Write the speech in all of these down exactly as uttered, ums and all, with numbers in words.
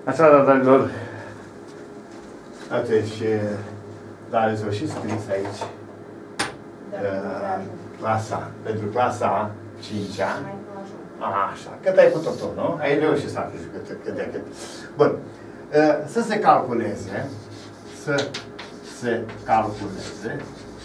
Așa, dragilor, atunci, dar ați și scris aici uh, clasa, pentru clasa cincea. Așa, cât ai putut tu, nu? Ai reușit să afli cât, cât de cât. Bun. Uh, să se calculeze, să se calculeze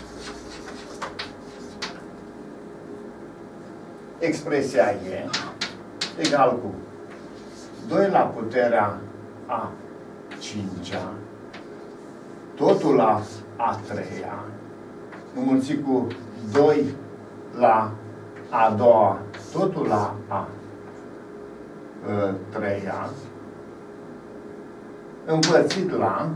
expresia e egal cu doi la puterea a cincea, totul la a treia, înmulțit cu doi la a doua, totul la a treia, împărțit la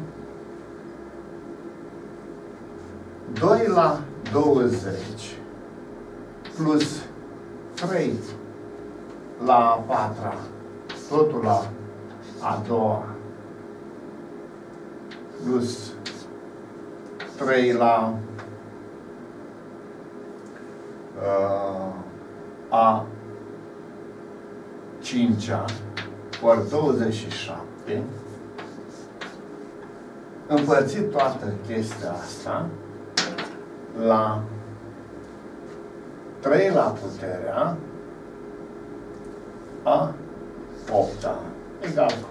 doi la douăzeci plus trei la a patra, totul la a doua, plus trei la uh, a cincea, ori douăzeci și șapte, împărțit toată chestia asta la trei la puterea a opta, egal cu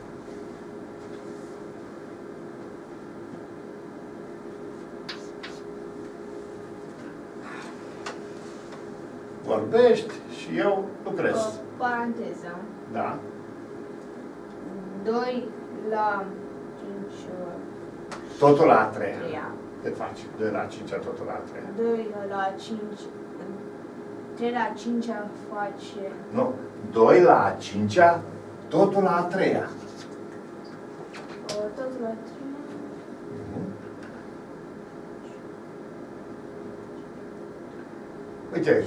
vorbești și eu lucrez. O paranteză. Da. doi la cinci. Totul la a treia. Cât faci? doi la cinci, totul la a treia. doi la cinci. trei la cinci face... Nu. doi la a cincea, totul la a treia. Totul la a treia. Uh-huh. Uite aici.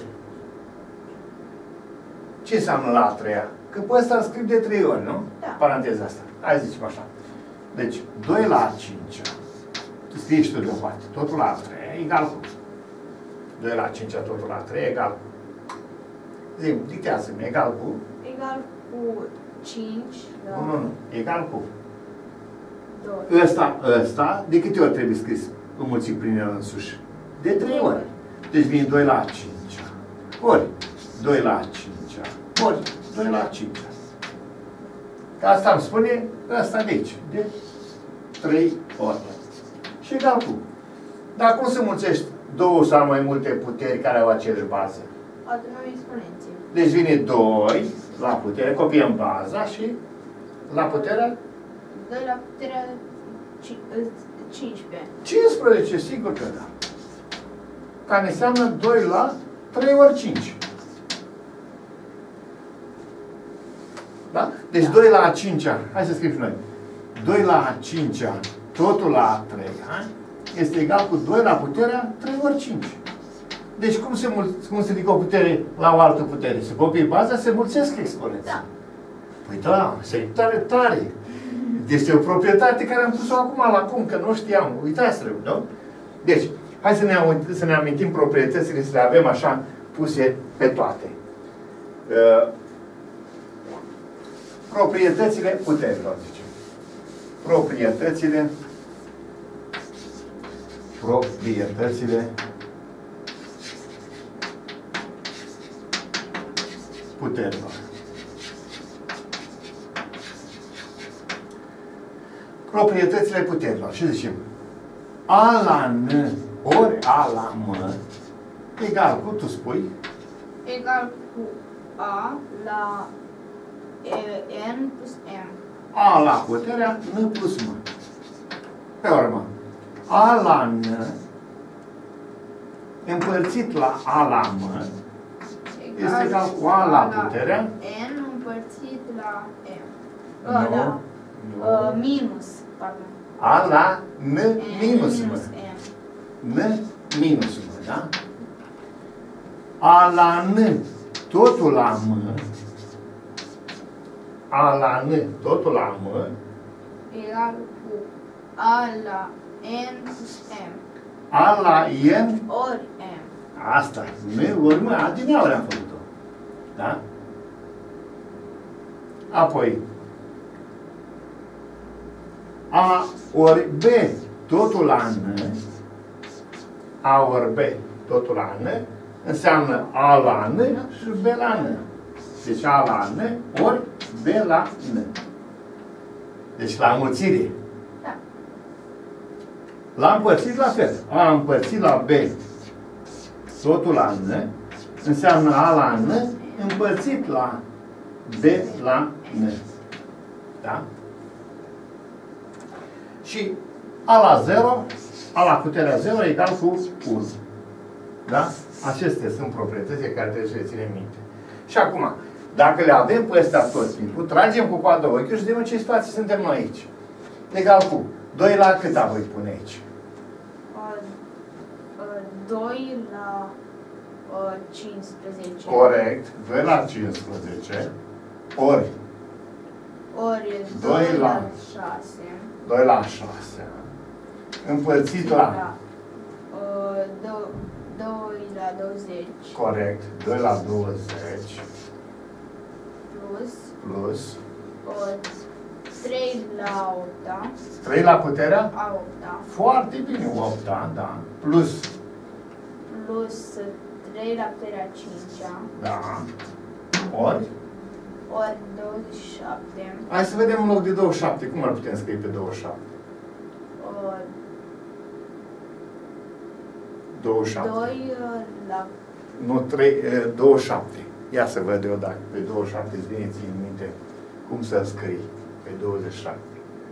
Ce înseamnă la a treia? Că pe ăsta îl scriu de trei ori, nu? Da. Paranteza asta. Hai zicem așa. Deci, doi la a cincea, scrii și tu deoparte, totul la a treia, egal cu doi la a cincea, totul la a treia, egal cu... Zi, dictează-mi, egal cu... Egal cu cinci la... Nu, nu, nu. Egal cu... doi. Ăsta, ăsta, de câte ori trebuie scris înmulțit prin el însuși? De trei ori. Deci vine doi la a cincea, ori doi la a cincea, ori doi la a cincea. Ca asta îmi spune ăsta de aici, de trei ori. Și egal cu. Dar cum se mulțești două sau mai multe puteri care au aceeași bază? Adunăm exponenții. Deci vine doi la putere, copiem baza și la puterea? doi la puterea cincisprezece. cincisprezece, sigur că da. Care înseamnă doi la trei ori cinci. Da? Deci da. doi la a cincea, hai să scriem și noi. doi la a cincea, totul la a treia, este egal cu doi la puterea trei ori cinci. Deci cum se, cum se ridică o putere la o altă putere? Se copie baza, se mulțesc exponenții. Da. Păi da, se tare, tare. Este o proprietate care am pus-o acum la cum, că nu știam. Uitați-vă, nu? Deci, hai să ne, să ne amintim proprietățile, să le avem așa puse pe toate. Uh, proprietățile puterilor, zicem. Proprietățile proprietățile puterilor. Proprietățile puterilor. Și zicem, A la N ori A la M egal cu, tu spui? Egal cu A la N plus M. A la puterea N plus M. Pe urmă, A la N împărțit la A la M este egal cu A la puterea N împărțit la M. Nu, Uh, da. nu. Uh, minus, pardon. A la N minus M. M. N minus M, da? A la N totul la M. A la N totul la M Egal cu A la N plus M. A la N Ori M. asta. N ori M. Adineauri am făcut-o. Da? Apoi A ori B, totul la N, A ori B, totul la N, înseamnă A la N și B la N. Deci A la N ori B la N. Deci la înmulțire. Da. La împărțit la fel. A împărțit la B, totul la N, înseamnă A la N împărțit la B la N. Da? Și A la zero, A la puterea zero egal cu unu. Da? Acestea sunt proprietățile care trebuie să le ținem minte. Și acum, dacă le avem pe astea tot timpul, tragem cu coadă ochiul și vedem în ce situație suntem noi aici. Egal cu doi la câta voi pune aici? doi la cincisprezece. Corect. doi la cincisprezece. Ori. Ori doi la șase. doi la șase. Împărțit la. doi la douăzeci. Corect. doi la douăzeci. Plus. Plus. trei la opt. trei la puterea? A opt. Foarte bine, opt, da. Plus. Plus trei la puterea cinci. Da. Ori? Ori douăzeci și șapte. Hai să vedem în loc de douăzeci și șapte. Cum ar putem scrie pe douăzeci și șapte? Ori douăzeci și șapte. doi la... Nu, trei, douăzeci și șapte. Ia să văd eu dacă pe douăzeci și șapte îți vine ție în minte cum să scrii pe douăzeci și șapte.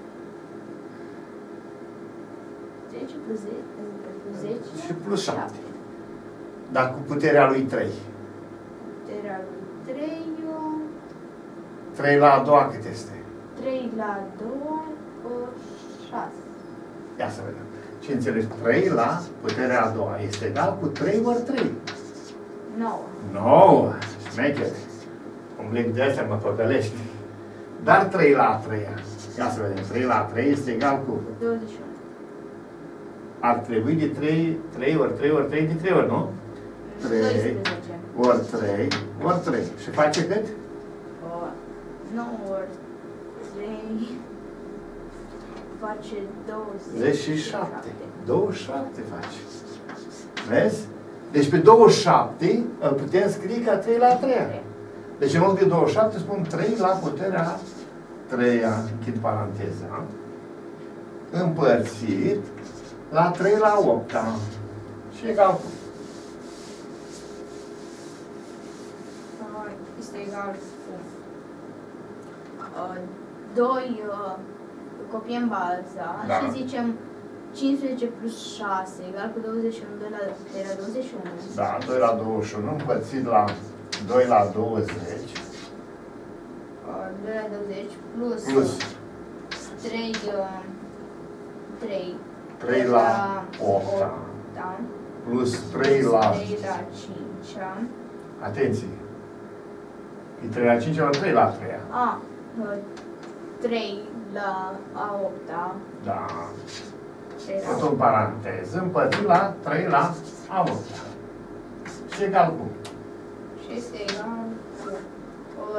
zece plus zece. Și plus șapte. Dar cu puterea lui trei. Puterea lui trei. trei la a doua cât este? trei la a doua, șase. Ia să vedem. Ce înțelegi? trei la puterea a doua este egal cu trei ori trei. nouă. nouă. Șmecher. Un blic de astea mă păcălești. Dar trei la a treia. Ia să vedem. trei la a treia este egal cu... douăzeci și unu. Ar trebui de trei, trei ori trei ori trei de trei ori, nu? trei doisprezece. ori trei ori trei. Și face cât? nouă ori trei face douăzeci și șapte. douăzeci și șapte face. Vezi? Deci pe douăzeci și șapte îl putem scrie ca trei la a treia. Deci în loc de douăzeci și șapte spun trei la puterea a treia, închid paranteza, împărțit la trei la opt. Și egal cu. Este egal cu doi, copiem baza Da. și zicem cincisprezece plus șase egal cu douăzeci și unu, doi la, doi la douăzeci și unu. Da, doi la douăzeci și unu împărțit la doi la douăzeci. doi la douăzeci plus, Plus trei, trei, trei la opt. da. Plus trei la... trei la cinci. Atenție! E trei la cinci ori trei la a treia. A, trei la a opta. Da. Tot în paranteză, împărțit la trei la a opta. Și egal cu? Și este egal cu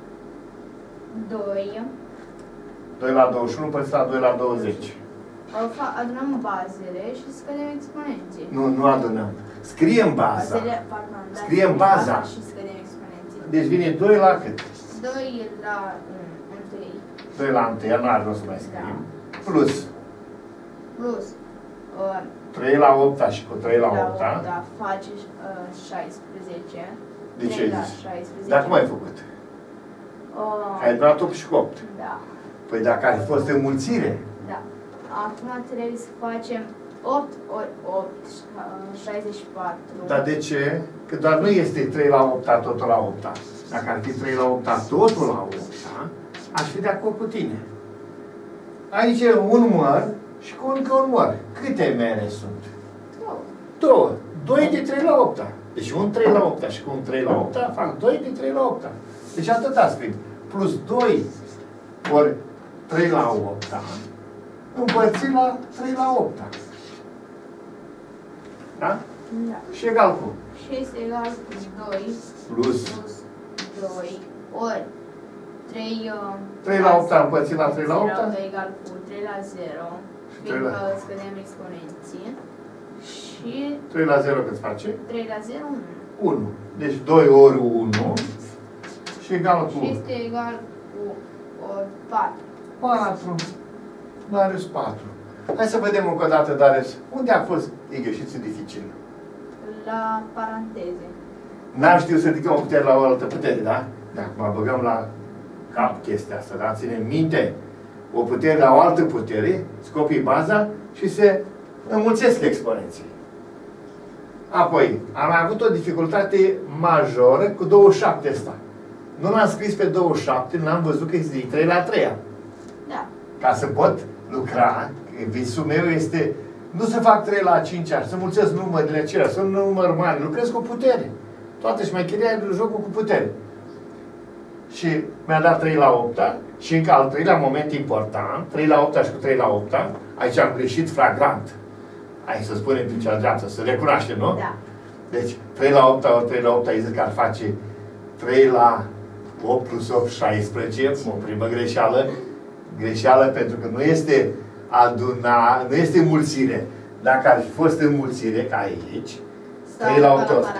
doi. doi la douăzeci și unu împărțit la doi la douăzeci. Adunăm bazele și scădem exponenții. Nu, nu adunăm. Scriem baza. Bazele, pardon, da, Scriem baza. și scădem exponenții. Deci vine doi la cât? doi la unu. doi la unu, nu are rost să mai scriem. Plus Plus uh, trei la opt și cu trei la opt. Da, face uh, șaisprezece. De ce ai zis? șaisprezece. Dar cum ai făcut? Uh, Ai dat opt și cu opt. Da. Păi dacă ar fi fost înmulțire. Da. Acum trebuie să facem opt ori opt, șaizeci și patru. Dar de ce? Că doar nu este trei la opt, totul la opt. Dacă ar fi trei la opt, totul la opt, aș fi de acord cu tine. Aici e un măr și cu încă un măr. Câte mere sunt? Două. Două. doi de trei la opt. Deci un trei la opt și cu un trei la opt fac doi de trei la opt. Deci atât a scris. Plus doi ori trei la opt împărțit la trei la opt. Da? Da. Și egal cu? Și este egal cu doi Plus plus doi ori trei, trei la opt împărțit la trei la opt? egal cu trei trei la zero, fiindcă scădem exponenții. Și trei la zero cât face? trei la zero, unu. unu. Deci doi ori unu și egal cu... Și este egal cu patru. patru. Darius patru. Hai să vedem încă o dată, Darius. Unde a fost exercițiul dificil? La paranteze. N-am știut să ridicăm o putere la o altă putere, da? Da, acum băgăm la cap chestia asta, da? Ținem minte o putere la o altă putere, scopii baza și se înmulțesc exponenții. Apoi, am avut o dificultate majoră cu douăzeci și șapte ăsta. Nu l-am scris pe douăzeci și șapte, n-am văzut că este din trei la trei. Da. Ca să pot lucra, visul meu este nu să fac trei la cinci, să mulțesc numările acelea, sunt număr mari, lucrez cu putere. Toată șmecheria e jocul cu putere. Și mi-a dat trei la opt și încă al treilea moment important, trei la opt și cu trei la opt, aici am greșit flagrant. Hai să spunem pe cea dreaptă, să recunoaștem, nu? Da. Deci trei la opt ori trei la opt, ai zis că ar face trei la opt plus opt, șaisprezece, o primă greșeală. Greșeală pentru că nu este aduna, nu este înmulțire. Dacă ar fi fost înmulțire, ca aici, trei la opt ori.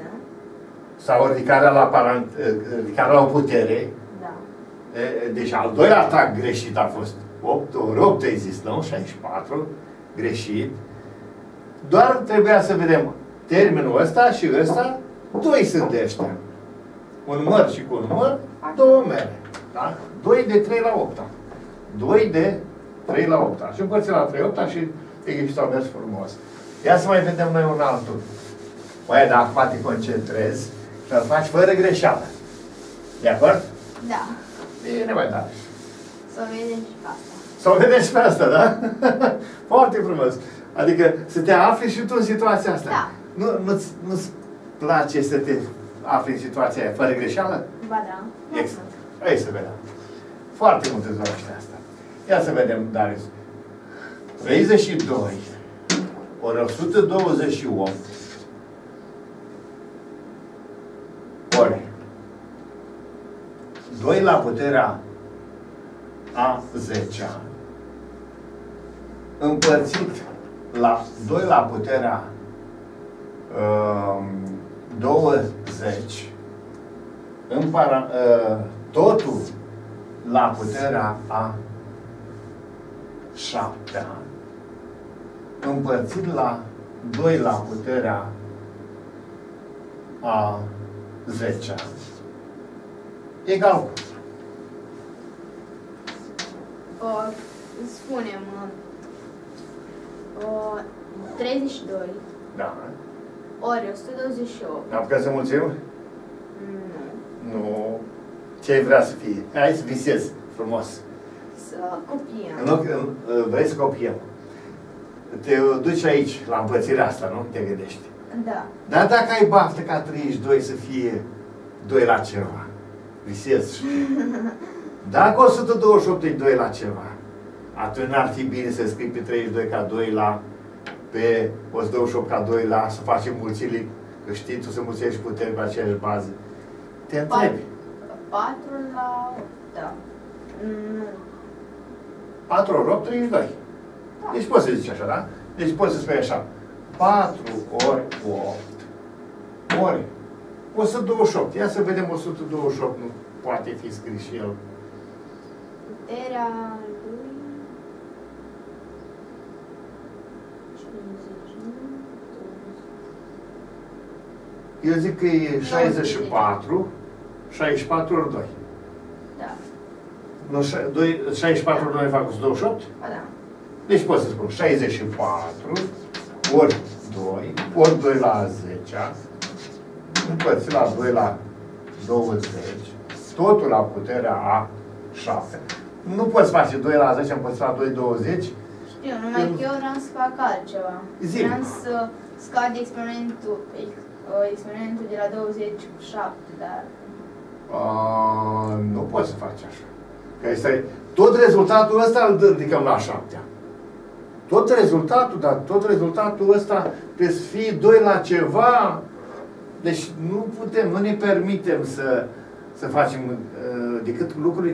Sau ridicarea la, parant, ridicarea la o putere. Da. Deci al doilea atac greșit a fost opt ori opt, ai zis, nu? șaizeci și patru, greșit. Doar trebuia să vedem termenul ăsta și ăsta, doi sunt de ăștia. Un număr și cu un număr, două mere. Da? doi de trei la opt. doi de trei la opt. Și împărțit la trei la opt și exercițiul a mers frumos. Ia să mai vedem noi un altul. Băi, dar acum te concentrezi și îl faci fără greșeală. De acord? Da. Bine, mai da. Să o vedem și pe asta. Să o vedem și pe asta, da? Foarte frumos. Adică să te afli și tu în situația asta. Da. Nu, nu-ți, nu-ți place să te afli în situația aia fără greșeală? Ba da. Exact. Hai să vedem. Foarte multe dorește asta. Ia să vedem, Darius. treizeci și doi ori o sută douăzeci și opt ori doi la puterea a zecea împărțit la doi la puterea uh, douăzeci în para, uh, totul la puterea a șaptea împărțit la doi la puterea a zecea egal cu O, spunem o, treizeci și doi da. ori o sută douăzeci și opt. Am putea să mulțim? Nu. Nu. Ce ai vrea să fie? Hai să visezi frumos. Să copiem. În loc, vrei să copiem. Te duci aici, la împărțirea asta, nu? Te gândești. Da. Dar dacă ai baftă ca treizeci și doi să fie doi la ceva, visezi. Dacă o sută douăzeci și opt e doi la ceva, atunci n-ar fi bine să scrii pe treizeci și doi ca doi la, pe o sută douăzeci și opt ca doi la, să facem mulțiri, că știi tu să mulțești puteri pe aceeași bază. Te întrebi. patru la opt, da. Nu. patru ori opt, treizeci și doi. Da. Deci poți să zici așa, da? Deci poți să spui așa. patru ori opt ori o sută douăzeci și opt. Ia să vedem o sută douăzeci și opt. Nu poate fi scris și el. Puterea lui... Eu zic că e șaizeci și patru. șaizeci și patru ori doi. Da. Nu, șaizeci și patru ori doi fac o sută douăzeci și opt? Ba da. Deci pot să spun șaizeci și patru ori doi, ori doi la zecea, împărțit la doi la douăzeci, totul la puterea a șapte. Nu poți face doi la zece împărțit la doi, douăzeci. Știu, numai că eu vreau să fac altceva. Zi. Vreau să scad exponentul, exponentul de la douăzeci cu șapte, dar... A, nu poți să faci așa. Că este, tot rezultatul ăsta îl ridicăm la șaptea. Tot rezultatul, dar tot rezultatul ăsta trebuie să fie doi la ceva. Deci nu putem, nu ne permitem să, să facem uh, decât lucruri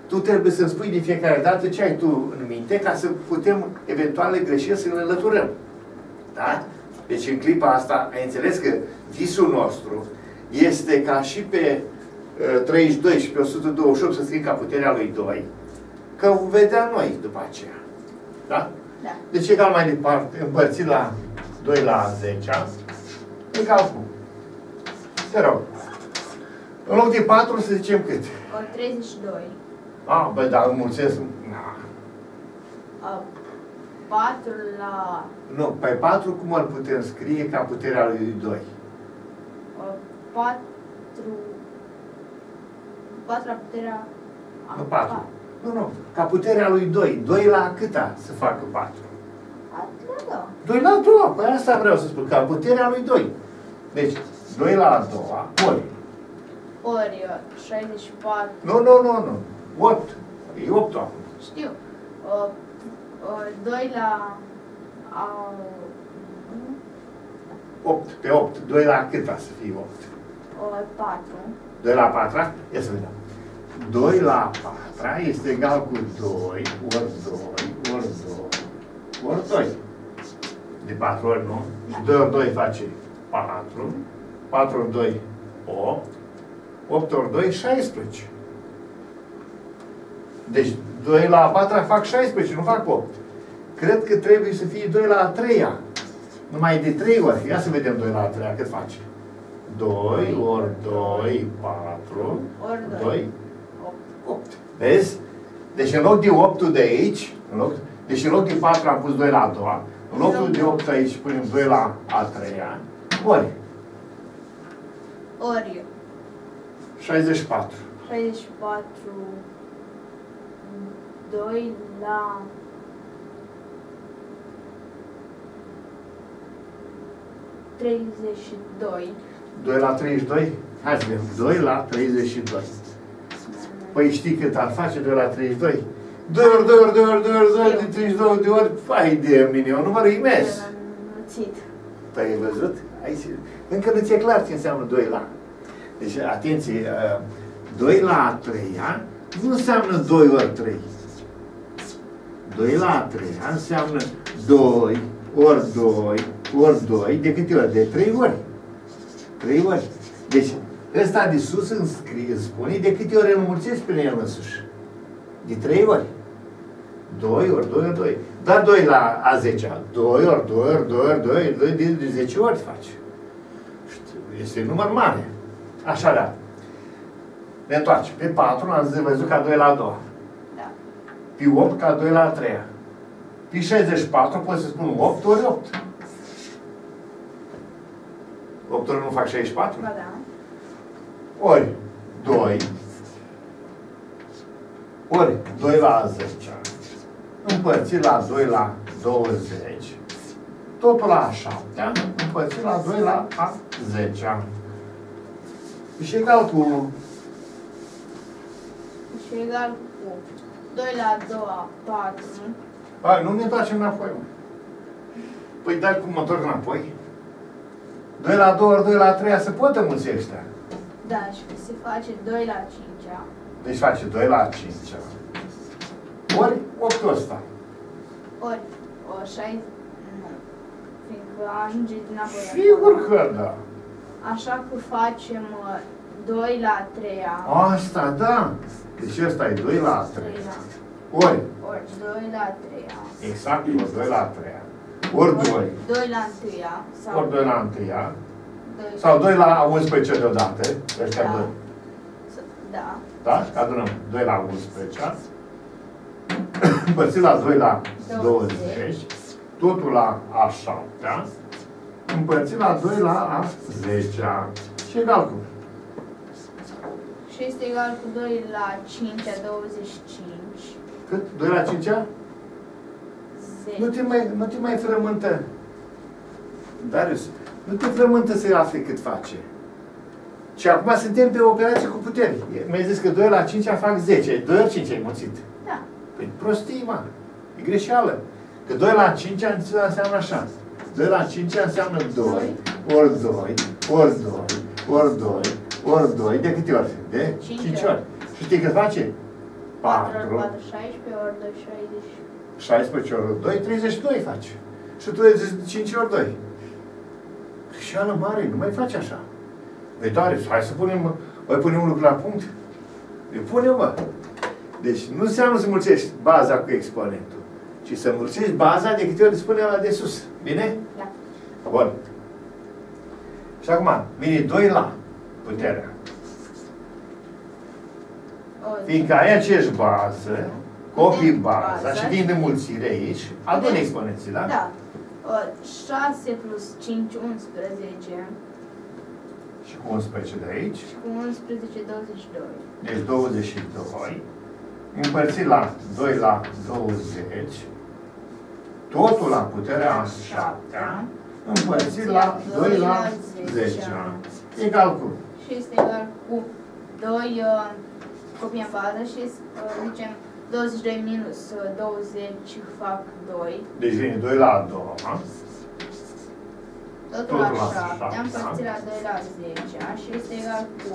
tu trebuie să-mi spui de fiecare dată ce ai tu în minte ca să putem eventuale greșeli să le înlăturăm. Da? Deci în clipa asta ai înțeles că visul nostru este ca și pe uh, treizeci și doi și pe o sută douăzeci și opt să scrie ca puterea lui doi, că vedea noi după aceea. Da? Da. Deci egal mai departe, împărțit la doi la a zecea, egal cu. Te rog. În loc de patru să zicem cât? O treizeci și doi. A, băi, dar înmulțesc. Na. A, patru la... Nu, pe patru cum îl putem scrie ca puterea lui doi? A, patru... patru la puterea... A, Nu, patru. Nu, nu, ca puterea lui doi. doi la câta să facă patru? patru la două. doi la a doua, păi asta vreau să spun, ca puterea lui doi. Deci, doi la a doua, ori. Ori șaizeci și patru. Nu, nu, nu, nu. opt. E opt acum. Știu. O, o, doi la... A, opt pe opt. doi la câta să fie opt? o, patru. doi la patru? Ia să vedem. doi la patru este egal cu doi ori doi ori doi ori doi. De patru ori, nu? Și doi ori doi face patru. patru ori doi, opt. opt ori doi, șaisprezece. Deci doi la a patra fac șaisprezece, nu fac opt. Cred că trebuie să fie doi la a treia. Numai de trei ori. Ia să vedem doi la a treia cât face. doi ori doi, patru. Ori doi. doi, opt. Vezi? Deci în loc de opt de aici, în loc, deci în loc de patru am pus doi la a doua, în locul de opt aici punem doi la a treia, ori Ori șaizeci și patru. șaizeci și patru. doi la... treizeci și doi. doi la treizeci și doi? Hai să vedem. doi la treizeci și doi. Păi știi cât ar face doi la treizeci și doi? doi ori doi ori doi ori doi ori doi de treizeci și doi de ori, fai de mine, un număr imens. Păi ai văzut? Aici, încă nu ți-e clar ce înseamnă doi la. Deci, atenție, doi la a treia nu înseamnă doi ori trei. doi la a treia înseamnă doi ori doi ori doi, de câte ori? De trei ori. trei ori. Deci, ăsta de sus îmi scrie, spune de câte ori îl înmulțesc pe el însuși. De trei ori. doi ori doi ori doi. Da doi la a zecea. doi ori doi ori doi ori doi, doi de, de zece ori face. Este un număr mare. Așa da. Ne întoarcem. Pe patru l-am văzut ca doi la a doua. Da. Pe opt ca doi la a treia. Pe șaizeci și patru pot să spun opt ori opt. opt ori nu fac șaizeci și patru? Ba da. Ori doi. Ori doi la a zecea. Împărțit la doi la douăzeci. Totul la a șaptea. Împărțit la doi la a zecea. Și egal cu... Și egal cu doi la a doua, patru. Hai, nu ne întoarcem înapoi, mă. Păi dai cum mă întorc înapoi? doi la doi ori doi la a treia se pot înmulți ăștia. Da, și se face doi la cincea. Deci face doi la cincea. Ori optul ăsta. Ori o șaizeci... Nu. Fiindcă ajunge dinapoi. Sigur că da. Așa că facem uh, doi la a treia. Asta, da. Deci ăsta e doi la a treia. Ori. Ori doi la a treia. Exact, ori doi la a treia. Ori doi. doi la întâia. Sau Ori doi la întâia. doi Sau doi la unsprezece deodată. Ăștia Da. doi. Da. Da? Și adunăm doi la unsprezece. Împărțit la doi la douăzeci. Totul la a șaptea. Împărțit la doi la a zecea. Și egal cu. Și este egal cu doi la cincea, douăzeci și cinci. Cât? doi la cincea? Nu te mai, nu te mai frământă. Darius, nu te frământă să afli cât face. Și acum suntem pe operație cu puteri. Mi-ai zis că doi la cincea fac zece. doi ori cinci ai mulțit. Da. Păi prostii, mă. E greșeală. Că doi la cincea înseamnă așa. doi la cincea înseamnă doi, ori doi, ori doi, ori doi, ori doi. De câte ori? De cinci cinci ori. ori. Și știi cât face? patru ori patru. patru, șaisprezece, ori doi, șaizeci. șaisprezece ori doi, treizeci și doi faci. Și treizeci și cinci ori doi. Greșeală mare, nu mai faci așa. E tare, hai să punem, mai punem un lucru la punct. Îi punem, mă. Deci nu înseamnă să mulțești baza cu exponentul, ci să mulțești baza de câte ori spune ăla de sus. Bine? Da. Bun. Și acum, vine doi la puterea. O, Fiindcă ai aceeași bază, copii baza Bază. și vin de mulțire aici, adun exponenții, da? Da. O, șase plus cinci, unsprezece. Și cu unsprezece de aici. Și cu unsprezece, douăzeci și doi. Deci douăzeci și doi. Împărțit la doi la douăzeci. Totul la puterea a șaptea. Împărțit la doi la zece. Egal cu. Și este egal cu doi, uh, copiem bază și uh, zicem douăzeci și doi minus uh, douăzeci fac doi. Deci vine doi la a doua. Totul Totul la la șapte, șapte. împărțit la doi la zece și este egal cu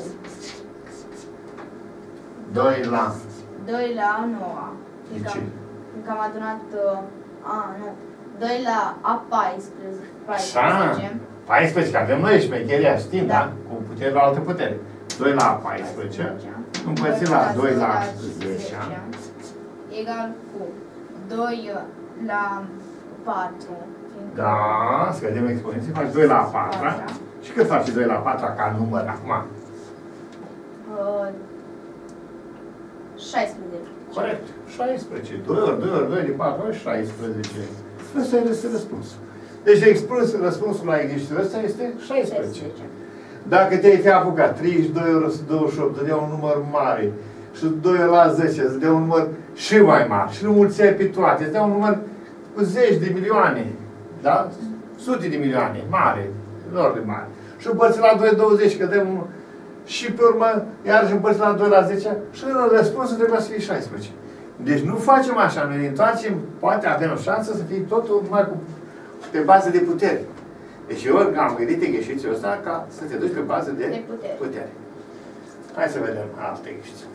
doi la... doi la nouă. De ce? Fiindcă am adunat, uh, a, nu, doi la a paisprezece. Așa. paisprezece. paisprezece, că avem noi șmecheria, știm, Da. da? Cu putere la altă putere. doi la paisprezece. Împărțit la doi la zece. Egal cu doi la patru. fiindcă Da, scădem exponenții, faci doi la patru. Patra. Și cât faci doi la patru ca număr acum? Uh, șaisprezece. Corect. șaisprezece. doi ori doi ori doi de patru ori șaisprezece. Ăsta este răspunsul. Deci expres, răspunsul la exercițiul ăsta este șaisprezece. Dacă te-ai fi apucat treizeci și doi ori o sută douăzeci și opt, dădea un număr mare, și doi ori la zece, îți dea un număr și mai mare, și nu mulțeai pe toate, îți dea un număr cu zeci de milioane, da? Sute de milioane, mare, enorm de mare. Și împărțit la doi la douăzeci, că dăm un... Și pe urmă, iarăși împărțit la doi la zece, și răspunsul trebuie să fie șaisprezece. Deci nu facem așa, noi ne întoarcem, poate avem o șansă să fie totul numai cu, pe bază de putere. Deci eu am gândit exercițiul ăsta ca să te duci pe bază de, De putere. putere. Hai să vedem alte exerciții.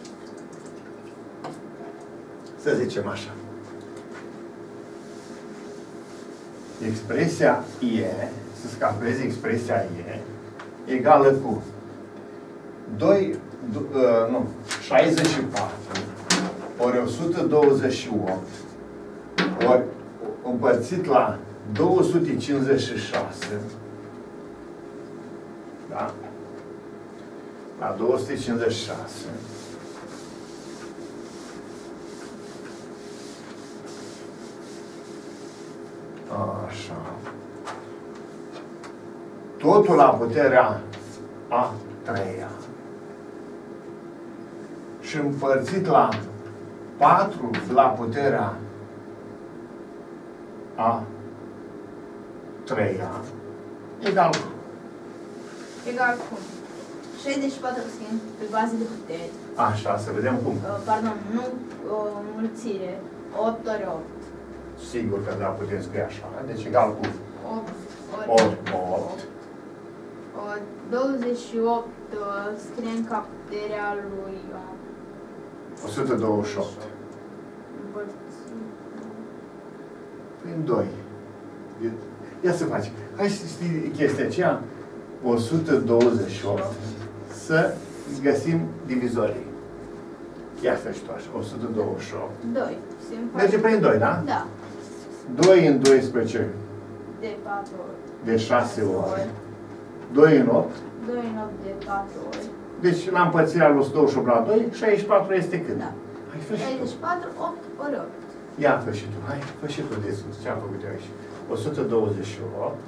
Să zicem așa. Expresia E, să scapezi expresia E, egală cu doi, uh, nu, șaizeci și patru ori o sută douăzeci și opt ori împărțit la două sute cincizeci și șase, da? La două sute cincizeci și șase. Așa. Totul la puterea a treia. Și împărțit la patru la puterea a treia egal cu. Egal cu șaizeci și patru schimb pe bază de putere. Așa, să vedem cum. Uh, pardon, nu uh, mulțire. opt ori opt. Sigur că da, putem scrie așa. Deci egal cu opt ori opt. Uh, douăzeci și opt uh, scriem ca puterea lui uh, o sută douăzeci și opt. împărțit. Prin doi. Ia să faci. Hai să știi chestia aceea. o sută douăzeci și opt. Să găsim divizorii. Ia să și tu așa. o sută douăzeci și opt. doi. Se împarte. Merge prin doi, da? Da. doi în doisprezece De patru ori. de șase ori. doi în opt. doi în opt de patru ori. Deci la împărțirea lui o sută douăzeci și opt la doi, șaizeci și patru este cât? Da. Hai, fă și tu. șaizeci și patru, opt ori opt. Ia, fă și tu. Hai, fă și tu de sus. Ce am făcut eu aici? o sută douăzeci și opt.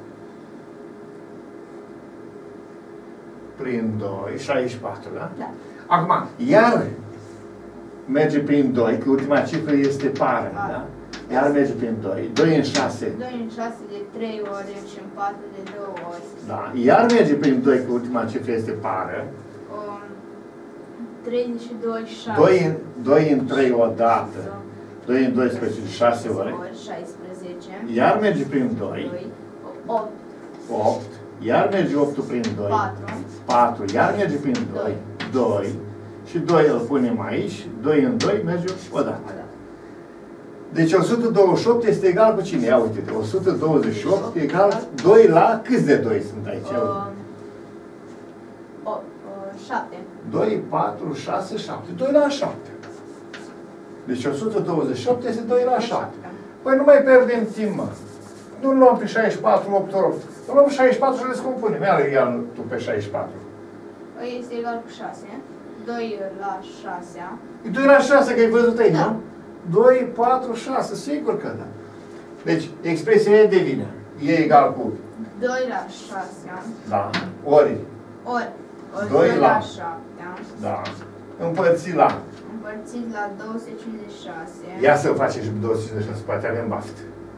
Prin doi, șaizeci și patru, da? Da. Acum, iar merge prin doi, că ultima cifră este pară, Pară. da? Iar merge prin doi. doi în șase. doi în șase de trei ori și în patru de două ori. Da. Iar merge prin doi, că ultima cifră este pară. Um, treizeci și doi, șase. doi în, doi în trei odată. doi în doisprezece, șase ori. șaisprezece. Iar merge prin doi. doi. opt. opt. Iar merge opt prin doi. patru. patru. Iar merge prin doi. doi. Și doi îl punem aici, doi în doi merge odată. Deci o sută douăzeci și opt este egal cu cine? Ia uite-te, o sută douăzeci și opt egal doi la câți de doi sunt aici? Uh, o, uh, șapte. doi, patru, șase, șapte. doi la șapte. Deci o sută douăzeci și opt este doi la șapte. Păi nu mai pierdem timp, mă. Nu luăm pe șaizeci și patru, opt ori opt. Nu luăm șaizeci și patru și le scompunem. Ia-l ia tu pe șaizeci și patru. Păi este egal cu șase. doi la șase. E doi la șase, că ai văzut aici, Da. nu? doi, patru, șase, sigur că da. Deci, expresia e devine. E egal cu doi la șase. da, ori, Ori. ori doi doi la la șapte. da, împărțit la. Împărțit la două sute cincizeci și șase. Ia să facem și două sute cincizeci și șase, poate avem baft.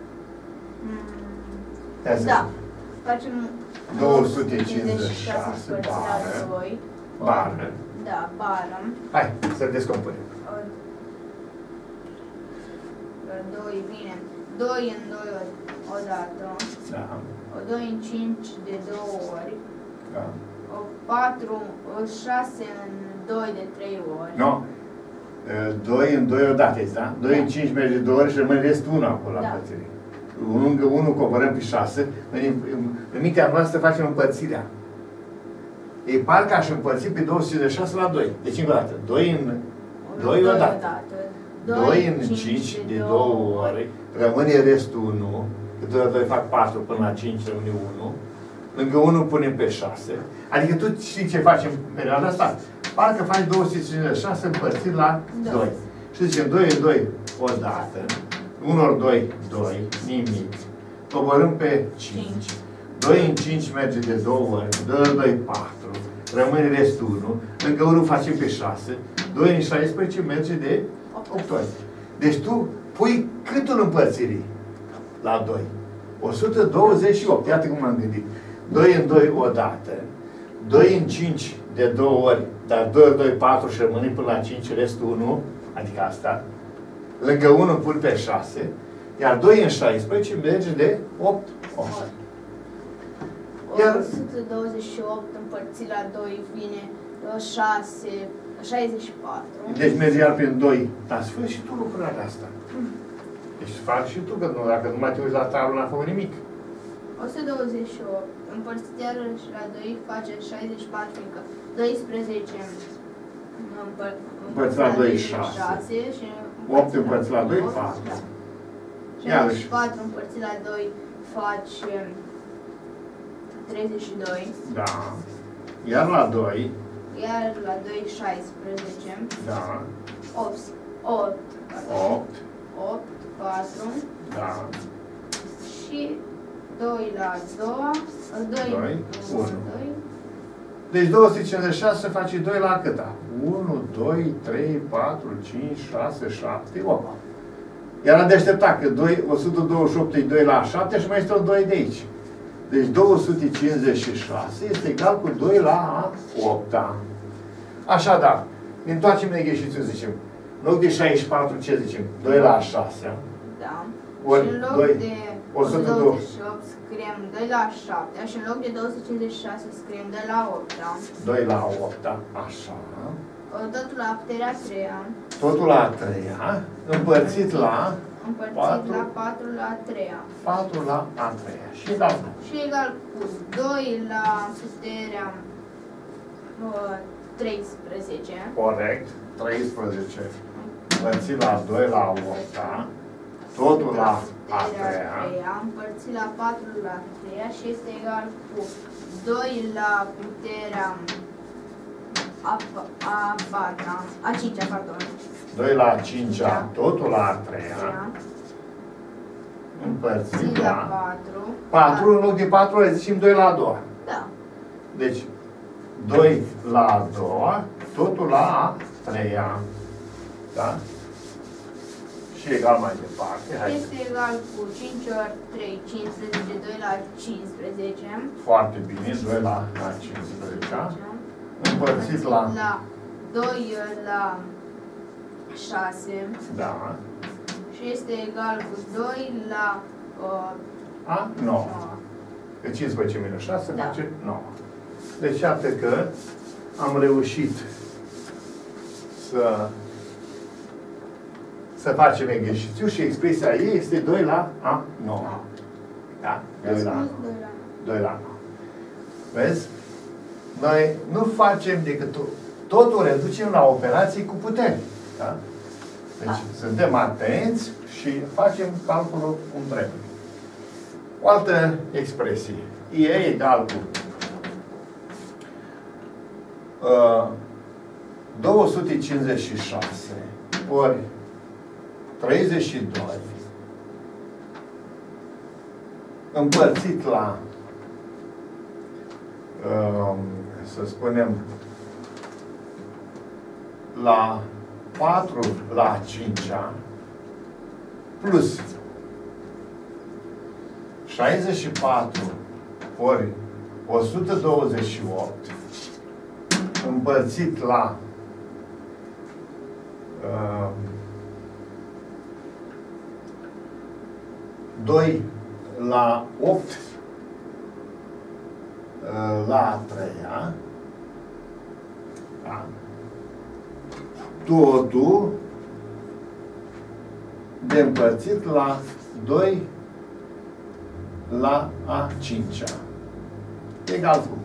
Ia să Da. Facem două sute cincizeci și șase împărțit la bară. doi. Bară. Da, bară. Hai, să descompunem. doi, bine. doi în doi odată. Da. O doi în cinci de două ori. Da. O patru, o șase în doi de trei ori. Nu. doi în doi odată, da? doi în cinci merge de două ori și rămâne restul unu acolo la Da. împărțire. Lângă unu coborăm pe șase. În, în, în mintea noastră facem împărțirea. E parcă aș împărți pe două sute cincizeci și șase la doi. Deci încă o dată. doi în doi odată. doi în cinci de două ori. Rămâne restul unu. Că doi la doi fac patru până la cinci rămâne unu. Lângă unu punem pe șase. Adică tu știi ce facem în perioada asta? Parcă faci două sute cincizeci și șase împărțit la doi. Și zicem doi în doi odată. unu ori doi, doi, nimic. Coborâm pe cinci. doi în cinci merge de două ori. doi ori doi, patru. Rămâne restul unu. Lângă unu facem pe șase. doi în șaisprezece merge de opt ori. Deci tu pui câtul împărțirii la doi? o sută douăzeci și opt. Iată cum m-am gândit. doi în doi odată. doi în cinci de două ori. Dar doi ori doi, patru și rămâne până la cinci, restul unu. Adică asta. Lângă unu pun pe șase. Iar doi în șaisprezece merge de opt ori. Iar o sută douăzeci și opt împărțit la doi vine șase, șaizeci și patru. Deci mergi iar prin doi. Dar să faci și tu lucrarea asta. Deci faci și tu, că nu, dacă nu mai te uiți la tablă, n-a făcut nimic. o sută douăzeci și opt împărțit iarăși la doi face șaizeci și patru, adică doisprezece împărțit la doi, șase. Și opt împărțit la doi, patru. șaizeci și patru împărțit la doi face treizeci și doi. Da. Iar la doi. Iar la doi, șaisprezece. Da. opt. opt. opt. opt, patru. Da. Și doi la a doua. doi, unu. Deci două sute cincizeci și șase face doi la câta? unu, doi, trei, patru, cinci, șase, șapte, opt. Iar am de așteptat că o sută douăzeci și opt e doi la șapte și mai este un doi de aici. Deci două sute cincizeci și șase este egal cu doi la opt. Așadar, ne întoarcem în exercițiu, zicem. În loc de șaizeci și patru, ce zicem? doi la șase. Da. Ori și în loc doi, de o sută douăzeci și opt scriem doi la șapte. Și în loc de două sute cincizeci și șase scriem doi la opt. doi la opt, așa. Totul la puterea a treia. Totul la a treia, împărțit la Împărțit patru, la patru la a treia. patru la a treia. Și egal. Și egal cu doi la puterea uh, treisprezece. Corect. treisprezece. Împărțit la doi la opt. Totul la a treia. Împărțit la patru la a treia și este egal cu doi la puterea a, a patra, a cincea, pardon. doi la a cincea, totul la a treia. Împărțit la patru. patru, în loc de patru, le zicem doi la a doua. Da. Deci, doi la a doua, totul la a treia. Da? Și egal mai departe. Hai. Este egal cu cinci ori trei, cincisprezece, doi la cincisprezece. Foarte bine, doi la cincisprezece. Împărțit la... La doi la șase. Da. Și este egal cu doi la uh, A? nouă. nouă. Că cincisprezece minus șase Da. face nouă. Deci, iată că am reușit să, să facem exercițiu și expresia ei este doi la A nouă. Da? doi la doi la nouă. Vezi? Noi nu facem decât totul reducem la operații cu puteri. Da? Deci da. Suntem atenți și facem calculul cum trebuie. O altă expresie. E egal cu uh, două sute cincizeci și șase ori treizeci și doi împărțit la uh, să spunem la patru la cincea plus șaizeci și patru ori o sută douăzeci și opt împărțit la uh, doi la opt uh, la a treia, da? Totul de împărțit la doi la a cincea. Egal cu?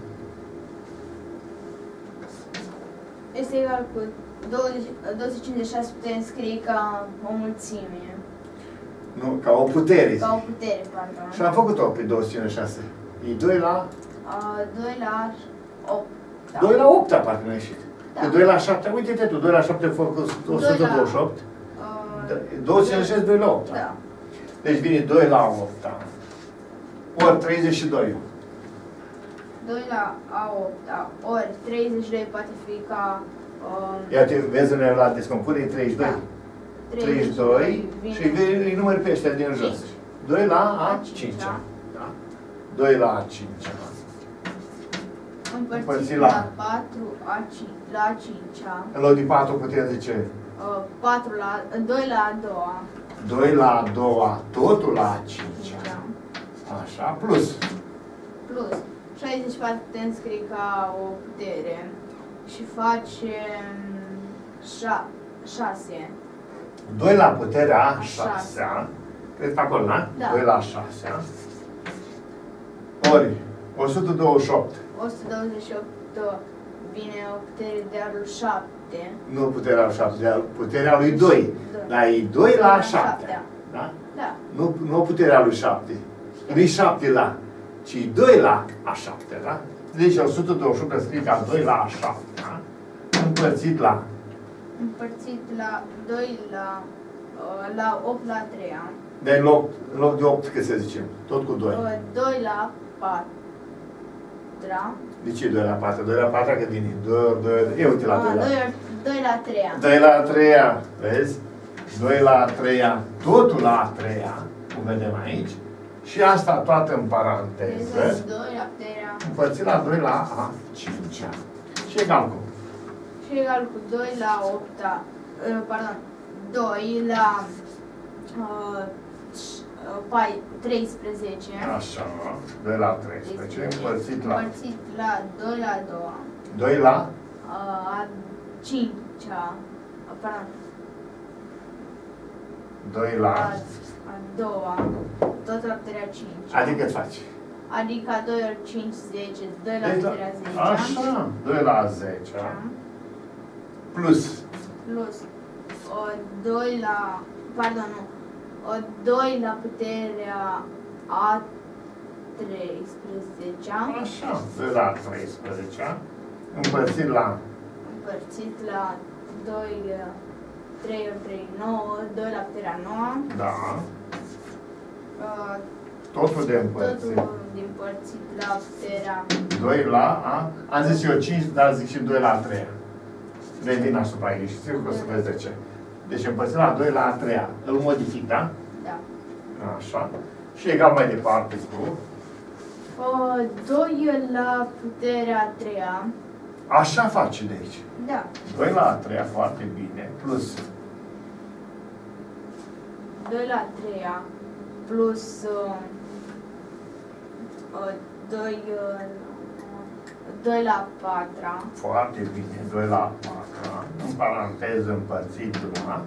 Este egal cu douăzeci, două sute cincizeci și șase putem scrie ca o mulțime. Nu, ca o putere. Ca o putere, pardon. Și am făcut-o pe două sute cincizeci și șase. E doi la? Uh, doi la opt. Da. doi la opt parcă n-a ieșit. Da. Că doi la șapte, uite-te tu, doi la șapte făcut o sută douăzeci și opt. Uh, două sute cincizeci și șase, doi la opt. Da. Deci vine doi la opt. Ori treizeci și doi. doi la a opt ori treizeci și doi poate fi ca... Uh, Ia te vezi unde la descompune, e treizeci și doi. Da. treizeci și doi și îi numeri pe ăștia din jos. doi la a cincea. Da. doi la a cincea. Împărțit la patru la a cincea. În loc de patru putem zice? Uh, patru la... doi la a doua. doi la a doua, totul la a cincea. Da. Așa, plus. Plus. șaizeci și patru putem scrie ca o putere și facem șase. doi la puterea șasea. Cred că acolo, da? Da. doi la șasea. Ori o sută douăzeci și opt. o sută douăzeci și opt vine o putere de al șapte. Nu puterea lui șapte, de puterea lui doi. Dar e doi la șapte. Da? Da. Nu, nu puterea lui șapte. Nu e șapte la, ci doi la a șapte, da? Deci o sută douăzeci și opt scrie ca doi la a șapte, da? Împărțit la? Împărțit la doi la, la opt la a treia. De în loc, în loc de opt, cât să zicem? Tot cu doi. doi la patru. De ce doi la patru? doi la patru că vine? doi, doi, e uite la doi la doi la treia. doi la a treia, vezi? doi la a treia, totul la a treia, cum vedem aici. Și asta toată în paranteză. doi la treia. Împărțit la doi la a cincea. Și egal cu? Și egal cu doi la opt, pardon, doi la uh, treisprezece. Așa, doi la treisprezece, împărțit la? Împărțit la doi la a doua. doi la? Uh, a cincea, pardon. doi la? A, a doua, tot la puterea cinci. Adică îți faci? Adică doi ori cinci, zece, doi la deci puterea zece. Așa, doi la zece. Plus? Plus o doi la, pardon, nu, o doi la puterea a treisprezece. Așa, doi la treisprezece. Împărțit la? Împărțit la doi, trei ori trei, nouă, doi la puterea nouă. Da. Uh, Totul de împărțit. Totul de împărțit la puterea... doi la a... Am zis eu cinci, dar zic și doi la a treia. Revin asupra ei și sigur că o să vezi de ce. Deci împărțit la doi la a treia. Îl modific, da? Da. Așa. Și egal mai departe cu... Uh, doi la puterea a treia. Așa face de aici. Da. doi la a treia, foarte bine. Plus... doi la a treia. Plus... Uh, uh, doi... Uh, doi la a patra. Foarte bine. doi la a patra. paranteză împărțit la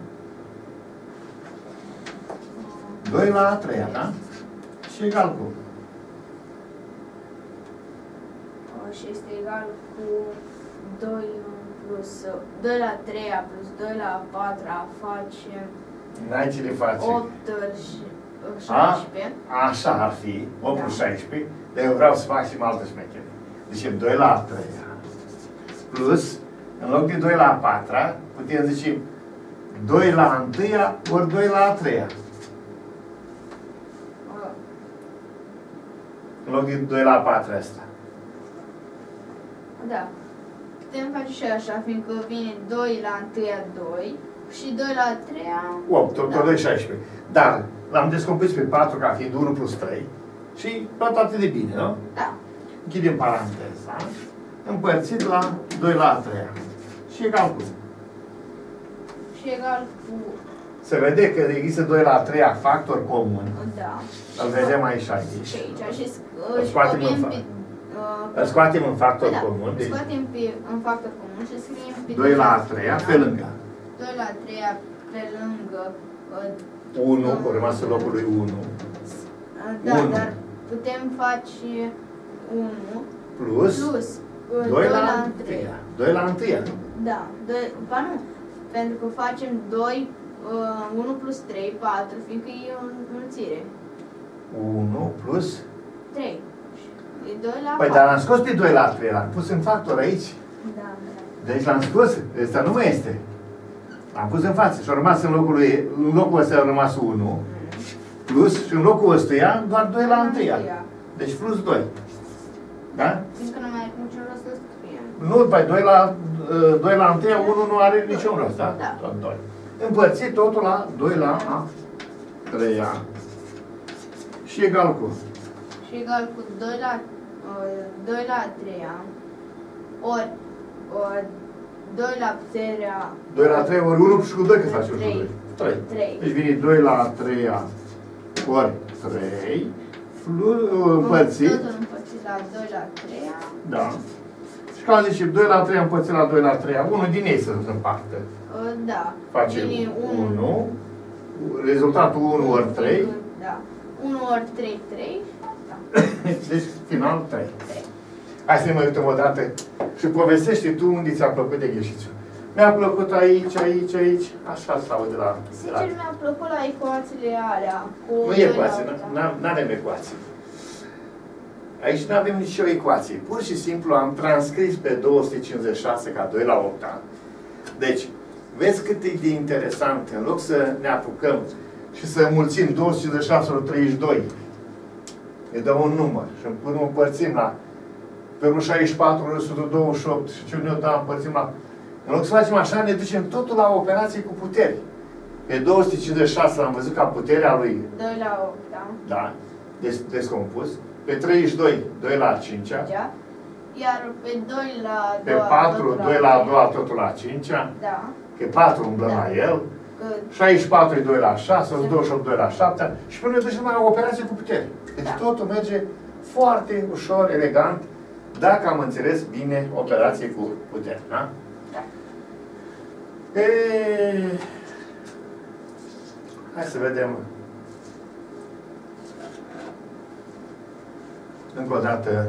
doi la a treia, da? Și egal cu? Și este egal cu doi plus doi la a treia plus doi la a patra face N-ai ce le face? opt și șaisprezece. A, așa ar fi, opt Da. plus șaisprezece, dar eu vreau să fac și altă șmecherie. Deci e doi la a treia plus, în loc de doi la a patra, putem zice doi la a întâia ori doi la a treia. În loc de doi la a patra asta. Da. Putem face și așa, fiindcă vine doi la întâia doi și doi la a treia opt, tot da. doi șaisprezece. Dar l-am descompus pe patru ca fiind unu plus trei și tot atât de bine, nu? Da. Închidem paranteza, împărțit la doi la a treia. Și egal cu? Și egal cu Se vede că există doi la a treia factor comun. da. Îl vedem aici, aici. Și aici și Îl scoatem în scriem fa- pe uh, Îl scoatem în factor da, comun. Deci scoatem pe în factor comun și scriem pe doi la a treia pe lângă. doi la a treia pe lângă uh, unu, că a rămas în locul lui unu. uh, da, unu. dar putem face unu Plus, plus uh, doi la la întâia. întâia. doi la întâia. Da, doi, ba nu, pentru că facem doi, uh, unu plus trei, patru, fiindcă e o înmulțire. unu plus. trei. E doi la Păi, patru. dar l-am scos pe doi la trei, l-am pus în factor aici. Da, da. Deci l-am scos, ăsta nu mai este. L-am pus în față și a rămas în locul lui, în locul ăsta a rămas unu, plus și în locul ăstuia doar doi la întâia. Deci plus doi. Da? Fiindcă nu mai are niciun rost să scriem. Nu, păi doi la, doi la întâia, unu nu are niciun rost, da? Da. Tot doi. Împărțit totul la doi la a treia. Și egal cu? Și egal cu doi la, uh, doi la a treia, ori, ori doi la puterea doi la trei ori unu și cu doi cât faci unu cu trei. doi? trei. trei. Deci vine doi la treia ori trei, împărțit. Totul împărțit la doi la a treia. Da. Și ca zice, doi la trei împărțit la doi la trei, unul din ei să se împartă. Uh, da. Face Vine unu, rezultatul unu ori trei, Da. unu ori trei, trei. Da. deci final trei. trei. Hai să ne mai uităm o dată și povestește tu unde ți-a plăcut de gheșițiu. Mi-a plăcut aici, aici, aici, așa se aude la... Sincer, mi-a plăcut la ecuațiile alea. Cu Nu e ecuație, nu avem ecuații. Aici nu avem nicio ecuație. Pur și simplu am transcris pe două sute cincizeci și șase ca doi la opt. Deci, vezi cât e de interesant, în loc să ne apucăm și să mulțim două sute cincizeci și șase ori treizeci și doi, ne dă un număr și până o împărțim la pe șaizeci și patru ori o sută douăzeci și opt și ce ne da împărțim la... În loc să facem așa, ne ducem totul la operație cu puteri. Pe două sute cincizeci și șase l-am văzut ca puterea lui, doi la opt, da? da, des, descompus. Pe treizeci și doi, doi la a cincea. Da. Iar pe doi la a Pe doua, patru, totul doi la a doua, totul la a cincea. Da. Pe patru umblăm Da. la el. Că șaizeci și patru e doi la șase, douăzeci și opt doi la șapte. Și până ne ducem la operație cu putere. Deci Da. totul merge foarte ușor, elegant, dacă am înțeles bine operație cu putere. Da? Da. E... Hai să vedem. Încă o dată.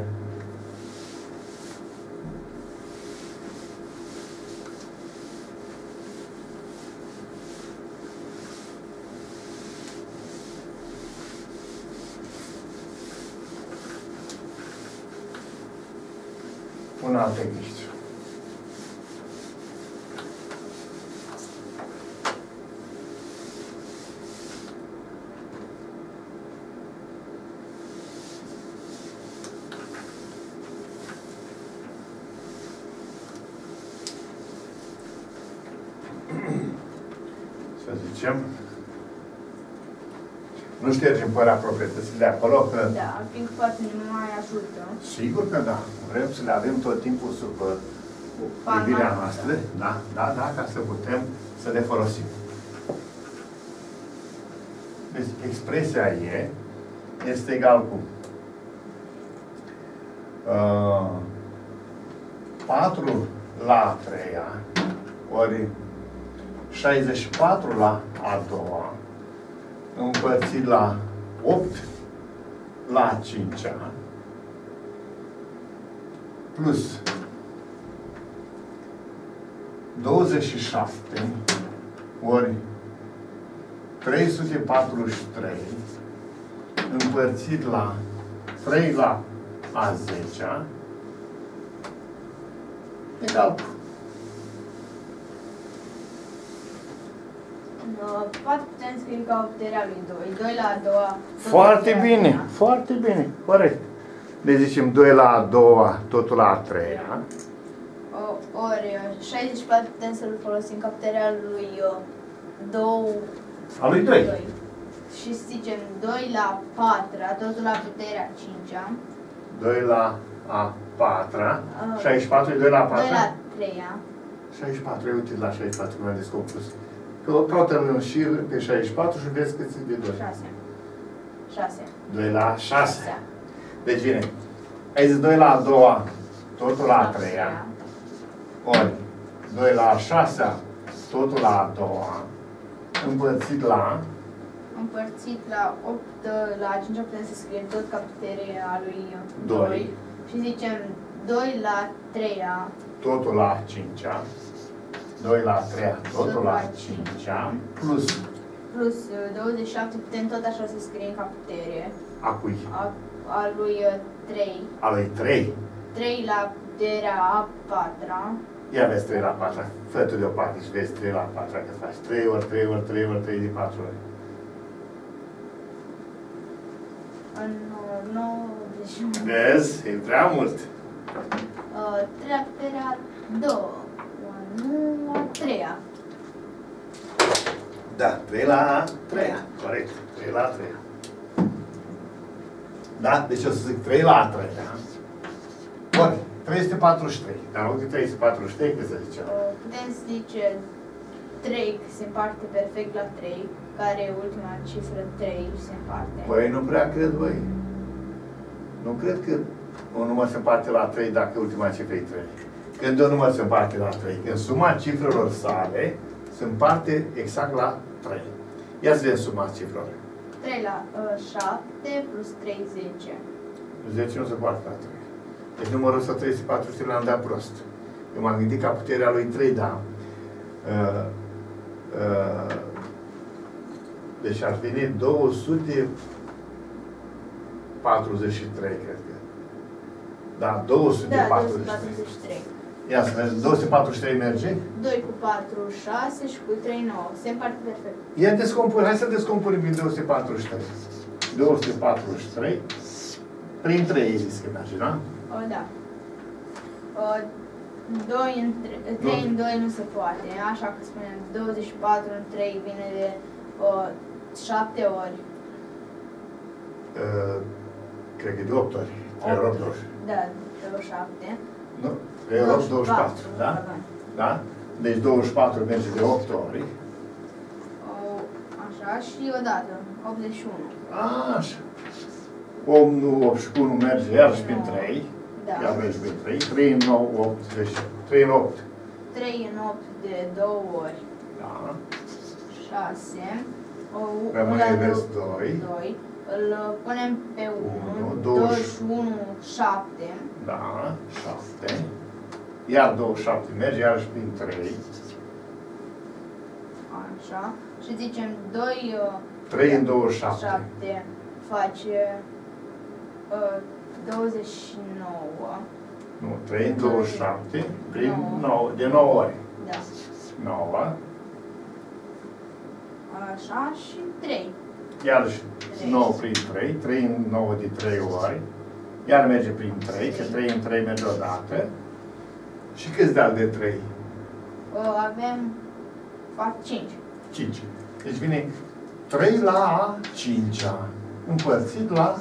Un alt exercițiu. Să zicem. Nu ștergem părea proprietățile de acolo, că... Da, fiindcă poate ne mai ajută. Sigur că da. Vrem să le avem tot timpul sub privirea noastră. Da, da, da, ca să putem să le folosim. Deci, expresia E este egal cu uh, patru la a treia ori șaizeci și patru la a doua împărțit la opt la a cincea plus douăzeci și șapte ori trei sute patruzeci și trei împărțit la trei la a zecea egal patru putem scrie ca puterea lui doi. doi la a doua. Foarte bine, foarte bine, corect. Le zicem doi la a doua, totul la a treia. Ori șaizeci și patru putem să-l folosim ca puterea lui doi. A lui doi. Și zicem doi la patra, totul la puterea cincea. doi la a patra. șaizeci și patru e doi la a patra. doi la treia. șaizeci și patru, e util la șaizeci și patru, cum am descompus. Caută-l în șir pe șaizeci și patru și vezi cât de doi. șase. șase. doi la șase. Deci vine. Ai zis doi la a doua, totul la a treia. Ori doi la a șasea, totul la a doua. Împărțit la... Împărțit la opt la a cincea putem să scriem tot ca putere a lui doi. Și zicem doi la treia. Totul la a cincea. doi la a treia, totul la a cincea. Plus... Plus douăzeci și șapte putem tot așa să scriem ca putere. A cui? A, a lui trei. A lui trei. trei la puterea a patra. Ia vezi trei la patra. Fă tu deoparte și vezi trei la patra că faci. trei ori trei ori trei ori trei de patru ori. nouăzeci. Vezi? E prea mult. trei la puterea doi. Nu la treia. Da, trei la treia. Corect. trei la treia. Da? Deci o să zic trei la treia. Ori, trei sute patruzeci și trei. Dar în loc de trei sute patruzeci și trei, cât să zicem? Putem să zice trei, că se împarte perfect la trei, care e ultima cifră trei și se împarte. Păi nu prea cred, băi. Nu cred că un număr se împarte la trei dacă ultima cifră e trei. Când un număr se împarte la trei, când suma cifrelor sale se împarte exact la trei. Ia să vedem suma cifrelor. trei la șapte plus trei, zece. zece nu se poate la trei. Deci numărul ăsta trei sute patruzeci și trei l-am dat prost. Eu m-am gândit ca puterea lui trei, da. Uh, uh, deci ar veni două sute patruzeci și trei, cred că. Da, două sute patruzeci și trei. Ia să vezi, două sute patruzeci și trei merge? doi cu patru, șase și cu trei, nouă. Se împarte perfect. Ia descompune, hai să descompunem din două sute patruzeci și trei. două sute patruzeci și trei prin trei ai zis că merge, da? O, da. O, doi în trei în doi nu se poate, așa că spunem douăzeci și patru în trei vine de o, șapte ori. Uh, cred că de opt ori. trei ori douăzeci. Da, douăzeci și șapte. Nu? trei ori douăzeci și patru, da? Da? Deci douăzeci și patru merge de opt ori. O, așa, și odată, optzeci și unu. Așa. opt și unu merge iarăși prin trei. Da. Iar merge prin trei. trei în nouă, opt. Deci trei în opt. trei în opt de două ori. Da. șase. O, Rămâne rest doi. doi. Îl punem pe unu. unu, douăzeci și unu, șapte. Da, șapte. Iar douăzeci și șapte merge iarăși prin trei. Așa. Și zicem doi. trei în douăzeci și șapte. șapte face uh, douăzeci și nouă. Nu, trei în douăzeci și șapte prin nouă, de nouă ori. Da. nouă. Așa și trei. Iarăși nouă prin trei, trei în nouă de trei ori. Iar merge prin trei, că trei în trei merge odată. Și câți de-al de trei? Uh, avem fac cinci. cinci. Deci vine trei la cincea împărțit la...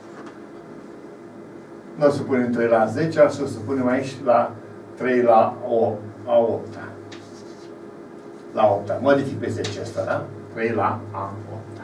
Nu o să punem trei la zece, o să punem aici la trei la opta. La opta. Modific pe zece asta, da? trei la a opta.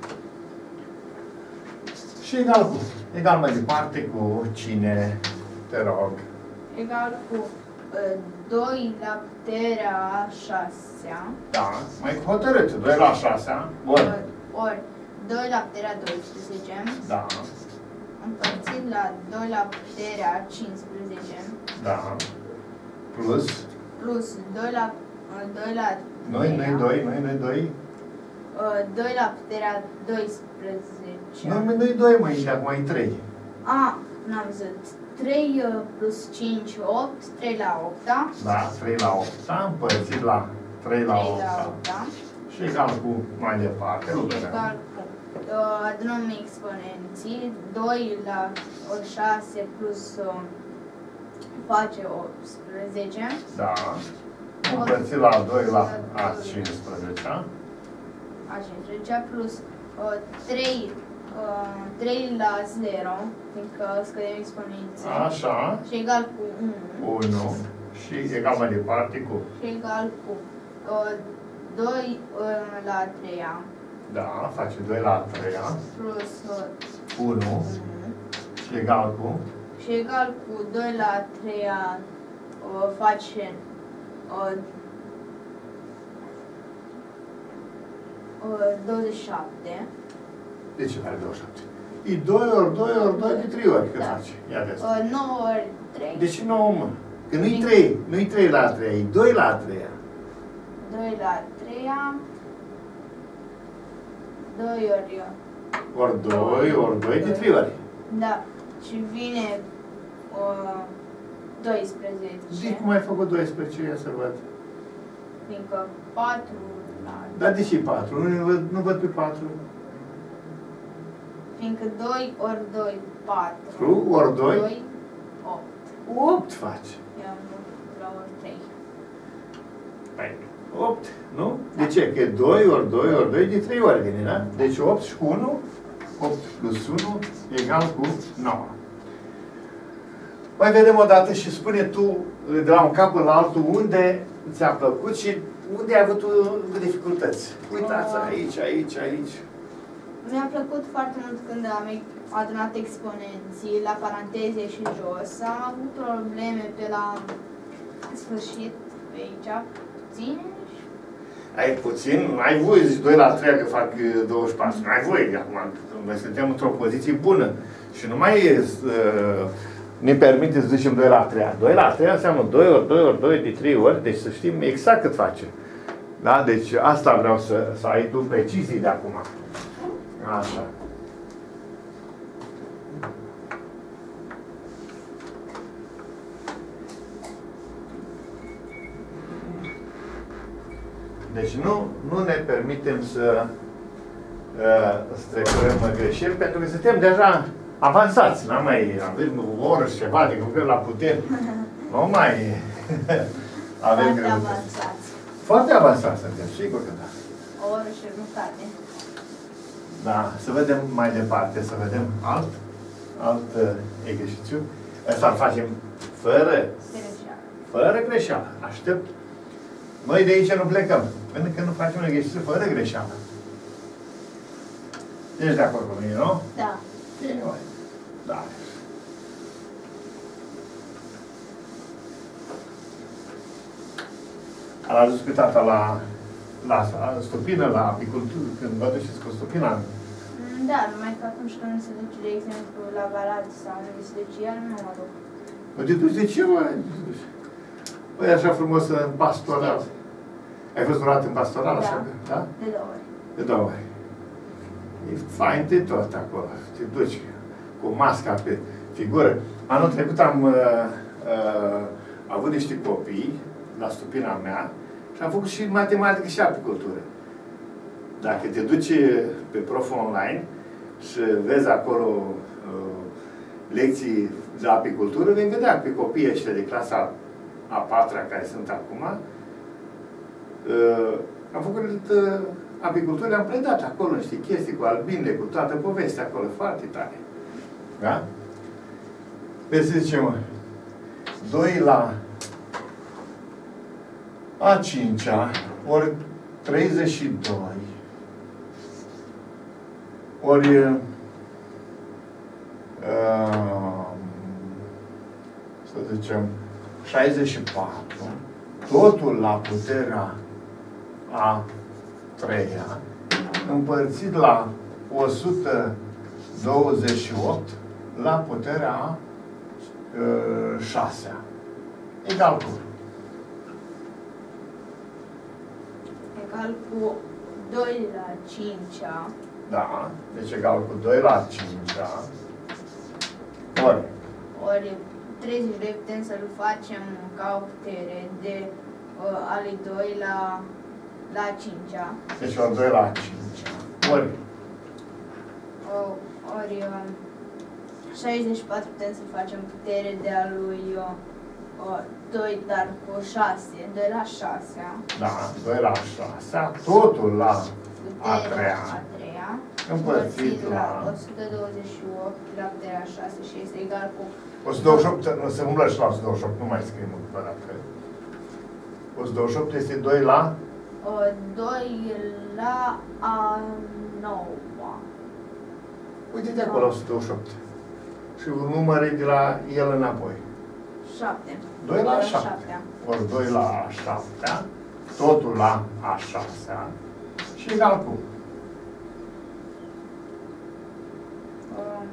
Și egal cu? Egal mai departe cu cine? Te rog. Egal cu doi la puterea a șasea. Da, mai hotărât. doi la șasea. Ori. Ori doi la puterea a doisprezece. Da. Împărțit la doi la puterea a cincisprezece. Da. Plus. Plus doi la doi la Noi, noi doi, noi, noi doi. doi la puterea a doisprezece. Noi, noi doi, măi, și acum ai trei. A, n-am văzut. trei plus cinci, opt, trei la opt, da? Da, trei la opt, da, împărțit la trei la opt, da? Și egal cu mai departe, și egal cu uh, adunăm exponenții, doi la ori șase plus uh, face optsprezece. Da. Împărțit la doi la a cincisprezece. A cincisprezece plus uh, trei, uh, trei la zero, fiindcă scădem exponenții. Așa. Și egal cu unu. unu. Și egal mai departe cu... Și egal cu uh, doi uh, la treia. Da, face doi la treia. Plus uh, unu. unu. Și egal cu... Și egal cu doi la treia uh, face uh, uh, douăzeci și șapte. De ce face douăzeci și șapte? E doi ori doi ori doi de trei ori cât Da. face. Ia de asta. Uh, nouă ori trei. De ce nouă, mă? Că nu-i trei, nu-i trei la treia, e doi la treia. doi la treia. doi ori Ori doi, ori doi de trei ori. da. Și vine uh, doisprezece. Zic cum ai făcut doisprezece, ia să văd. Fiindcă patru la... Dar de ce patru? Nu văd, nu văd pe patru. Fiindcă doi ori doi, patru. True, ori doi? doi, opt. opt faci. I-am la ori trei. Păi, opt, nu? De ce? Că doi ori doi ori doi de trei ori vine, da? Deci opt și cu unu, opt plus unu egal cu nouă. Mai vedem o dată și spune tu, de la un capăt la altul, unde ți-a plăcut și unde ai avut tu dificultăți. Uitați, aici, aici, aici. Mi-a plăcut foarte mult când am adunat exponenții la paranteze și jos. Am avut probleme pe la sfârșit, pe aici, puține. Ai puțin, ai voie, zici, doi la trei că fac douăzeci și patru. Nu ai voie, acum, noi suntem într-o poziție bună. Și nu mai uh, ne permite să zicem doi la trei. doi la trei înseamnă doi ori doi ori doi de trei ori, deci să știm exact cât face. Da? Deci asta vreau să, să ai tu precizii de acum. Așa. Deci nu, nu ne permitem să uh, strecurăm greșeli, pentru că suntem deja avansați. Nu mai avem o oră și ceva de lucrări la putere. Nu mai avem Foarte greutăți. avansați. Foarte avansați suntem, sigur că da. O oră și jumătate. Da, să vedem mai departe, să vedem alt, alt uh, exercițiu. Ăsta îl facem fără, Greșeală. fără greșeală. Aștept. Noi de aici nu plecăm, pentru că nu facem un exercițiu fără greșeală. Ești de acord cu mine, nu? Da. Bine, mai. Da. L-a adus pe tata la, la, la stupină, la apicultură, când vă duceți cu stupina. Da, numai că atunci când se duce, de exemplu, la Galați sau unde se duce, iar nu mă duc. Mă te duci de ce, mă? Păi așa frumos în pastoral. Ai fost durat în pastoral, Da. așa? Da? De două ori. De două ori. E fain de tot acolo. Te duci cu masca pe figură. Anul trecut am uh, uh, avut niște copii la stupina mea și am făcut și matematică și apicultură. Dacă te duci pe prof online și vezi acolo uh, lecții de apicultură, vei vedea pe copiii ăștia de clasa a patra care sunt acum. Uh, am făcut uh, apicultură, am predat acolo niște chestii cu albinele, cu toată povestea acolo, foarte tare. Da? Vezi să zicem, doi la a cincea ori treizeci și doi ori uh, să zicem șaizeci și patru, totul la puterea a treia, împărțit la o sută douăzeci și opt la puterea a șasea. Egal cu? Egal cu doi la cincea. Da, deci egal cu doi la cincea. Ori. Ori treizeci și doi putem să-l facem ca o putere de uh, ale doi la, la cincea. Deci ori doi la cincea. Ori. Uh, ori uh, șaizeci și patru putem să facem putere de a lui uh, doi, dar cu șase, doi la șasea. Da, doi la șasea, totul la a treia. A treia. Împărțit la o sută douăzeci și opt la puterea șase și este egal cu o sută douăzeci și opt, să umblă și la o sută douăzeci și opt, nu mai scriem încă la fel. o sută douăzeci și opt este doi la? uh, doi la a noua. Uite-te acolo, o sută douăzeci și opt. Și numără de la el înapoi. șapte. doi la șapte. Ori doi la a șaptea, totul la a șasea și egal cu? Um,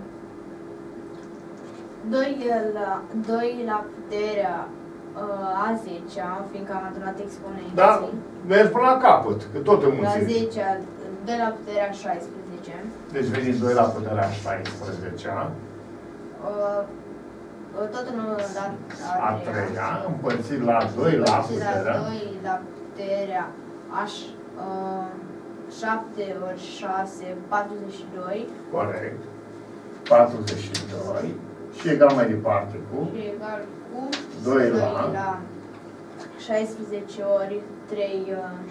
doi la, doi la puterea uh, a zecea, fiindcă am adunat exponenții. Da, mergi până la capăt, că tot La înmulțim. zecea, doi la puterea a șaisprezece. Deci veni doi la puterea a șaisprezecea, Uh, tot în la a treia, împărțit la doi la puterea. la doi la puterea a uh, șapte ori șase, patruzeci și doi. Corect. patruzeci și doi. Și egal mai departe cu? Și egal cu doi la, la șaisprezece ori trei. Uh,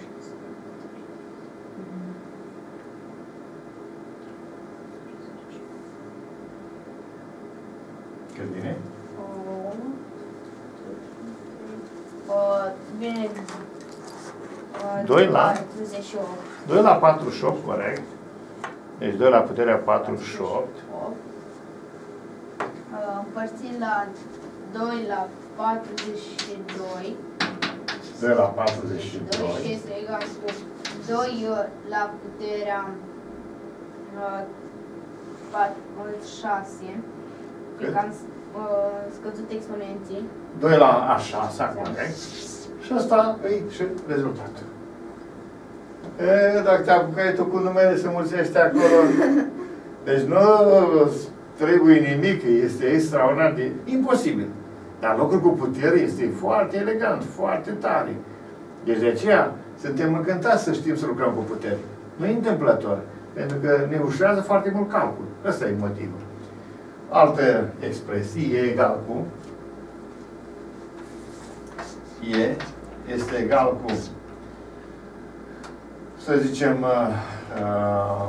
cât vine? uh, uh, bine, uh, doi la patruzeci și opt. doi la patruzeci și opt, corect. Deci doi la puterea patruzeci și opt. Uh, împărțit la doi la patruzeci și doi. doi la patruzeci și doi. Și este egal cu doi la puterea uh, șase. Că am uh, scăzut exponenții. doi la a șasea, corect. Și asta e și rezultatul. E, dacă te apucai tu cu numele să mulțești acolo, deci nu trebuie nimic, este extraordinar de imposibil. Dar locul cu putere este foarte elegant, foarte tare. Deci de aceea suntem încântați să știm să lucrăm cu putere. Nu e întâmplător, pentru că ne ușurează foarte mult calcul. Ăsta e motivul. Altă expresie, e egal cu, e, este egal cu, să zicem, uh,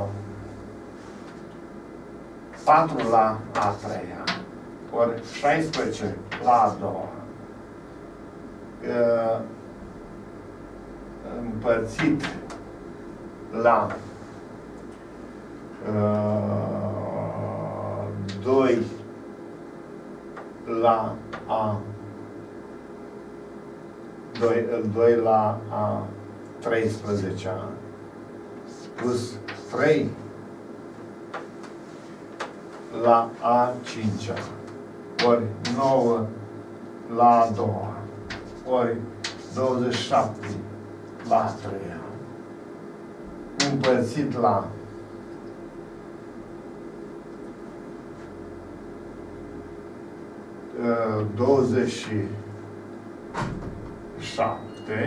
patru la a treia, ori șaisprezece la a doua, uh, împărțit la uh, doi la a doi, doi la a treisprezecea plus trei la a cincea ori nouă la a doua ori douăzeci și șapte la a treia împărțit la douăzeci și șapte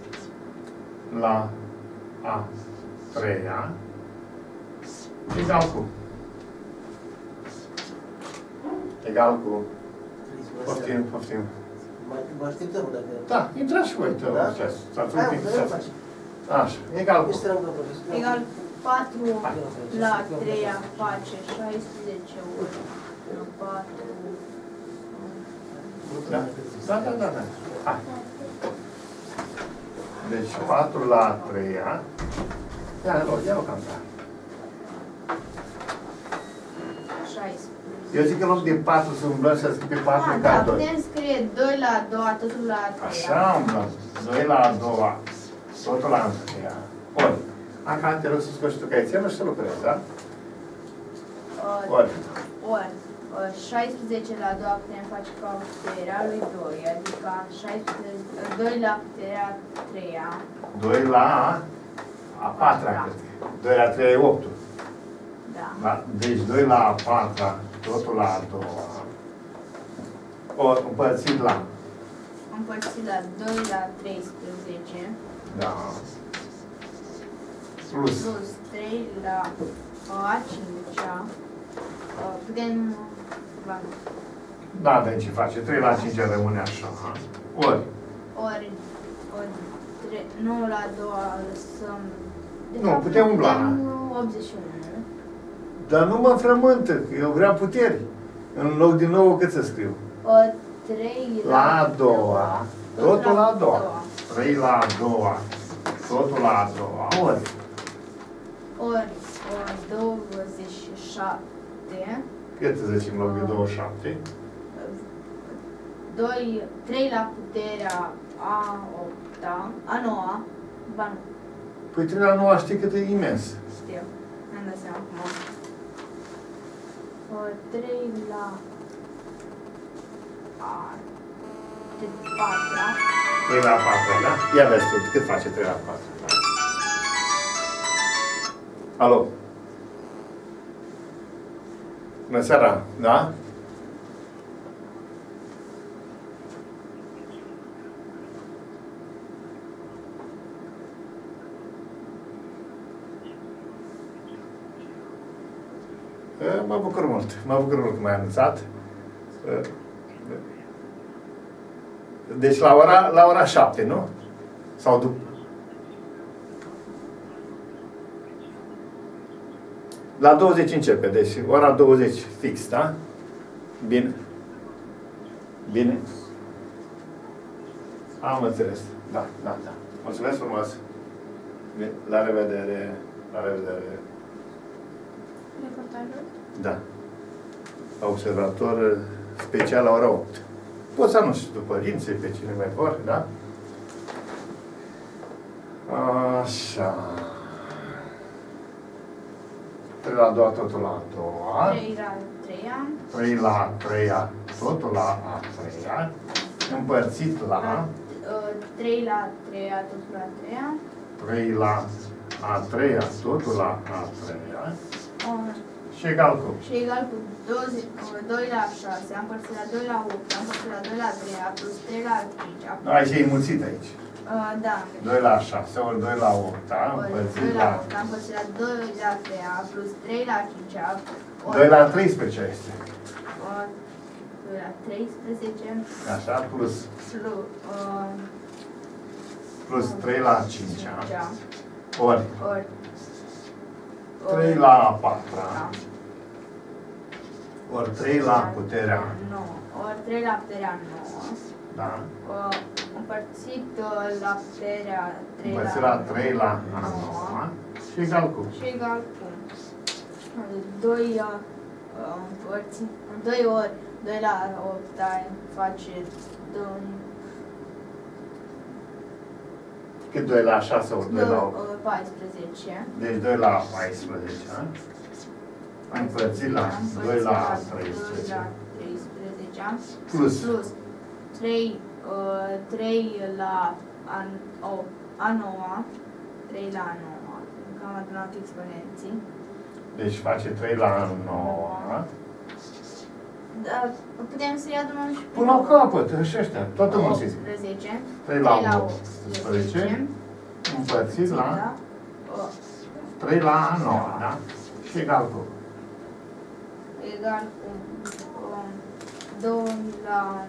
la a treia egal cu egal cu poftim, poftim. Mă așteptăm dacă... Da, intrați și voi, te Da? stați un Hai, pic. putem face. Așa, egal cu Este rău, domnul profesor. Egal cu patru la a treia face șaisprezece ori patru. Da, da, da, da, da. Hai. Deci patru la a treia. Ia-o, ia-o cam tare. șaisprezece. Eu zic că în loc de patru să umblăm și să scrie pe patru Ah, ca da, doi. putem scrie doi la a doua, totul la a treia. Așa umblăm. doi la a doua, totul la a treia. Ori. Acum te rog să scoți tu caițenul și să lucrezi, da? Uh, Ori. Ori. uh, șaisprezece la a doua putem face ca puterea lui doi, adică șaisprezece, doi la puterea a treia. doi la a patra, Da. cred. doi la a treia e opt. Da. Da? Deci doi la a patra, totul la a doua. Ori împărțit la. Împărțit la doi la treisprezece. Da. Plus. Plus trei la uh, a cincea. Uh, putem... ba nu. Da, de ce face? trei la cinci rămâne așa. Ori. Ori, ori tre, nouă la a doua lăsăm... De Nu, fapt, putem umbla. putem optzeci și unu. Dar nu mă frământă, că eu vreau puteri. În loc de nouă cât să scriu? Uh, trei La a doua. Totul la a doua. trei la a doua. Totul la a doua. Ori. Ori, ori douăzeci și șapte. Cât să zicem în loc de douăzeci și șapte? doi, trei la puterea a opta, a noua. Ba nu, Păi trei la nouă știi cât e imens. știu. Mi-am dat seama acum. Uh, trei la a patra. trei la patru, da? Ia vezi tu, cât face trei la patru? Alo? Bună seara, da? Mă bucur mult, mă bucur mult că m-ai anunțat. Deci la ora, la ora șapte, nu? Sau după? La douăzeci începe, deci ora douăzeci fix, da? Bine. Bine. Am înțeles. Da, da, da. Mulțumesc frumos. Bine. La revedere. La revedere. Reportajul? Da. Observator special la ora opt. Poți să anunți și tu părinții, pe cine mai vor, da? Așa. trei la a doua, totul la a doua. trei la treia. trei la a treia, totul la a treia. Împărțit la trei la treia, totul la treia. trei la a treia, totul la a treia. Uh, Și egal cu. și egal cu douăzeci, uh, doi la șase, am împărțit la doi la opt, am împărțit la doi la trei, plus trei la cinci. Ai și înmulțit aici. Uh, da. doi la șase ori doi la opt, da? Împărțit doi la... la opt, am împărțit la doi la trei, plus trei la cinci. doi la treisprezece este. doi la treisprezece. Așa, plus, Plus, uh, plus trei la cinci. Ori Ori. trei la a patra. Da. Ori trei la puterea. nouă. Ori trei la puterea nouă. Da? Uh, împărțit uh, la puterea trei Împărțit la la trei la nouă. Și egal cu. și egal cu doi uh, împărțit, doi ori doi la opt face doi, Cât doi la șase ori doi la opt? paisprezece. Deci doi la paisprezece. Împărțit la doi la treisprezece. Plus. Plus trei, uh, trei la a, o, a noua. trei la a noua. Încă am adunat exponenții. Deci face trei la nouă. Da, putem să-i adunăm și Până la capăt, și ăștia, toată mulțimea. optsprezece. trei la optsprezece. Împărțit la Da? Uh, trei la nouă, da? Și egal cu. egal cu um, doi la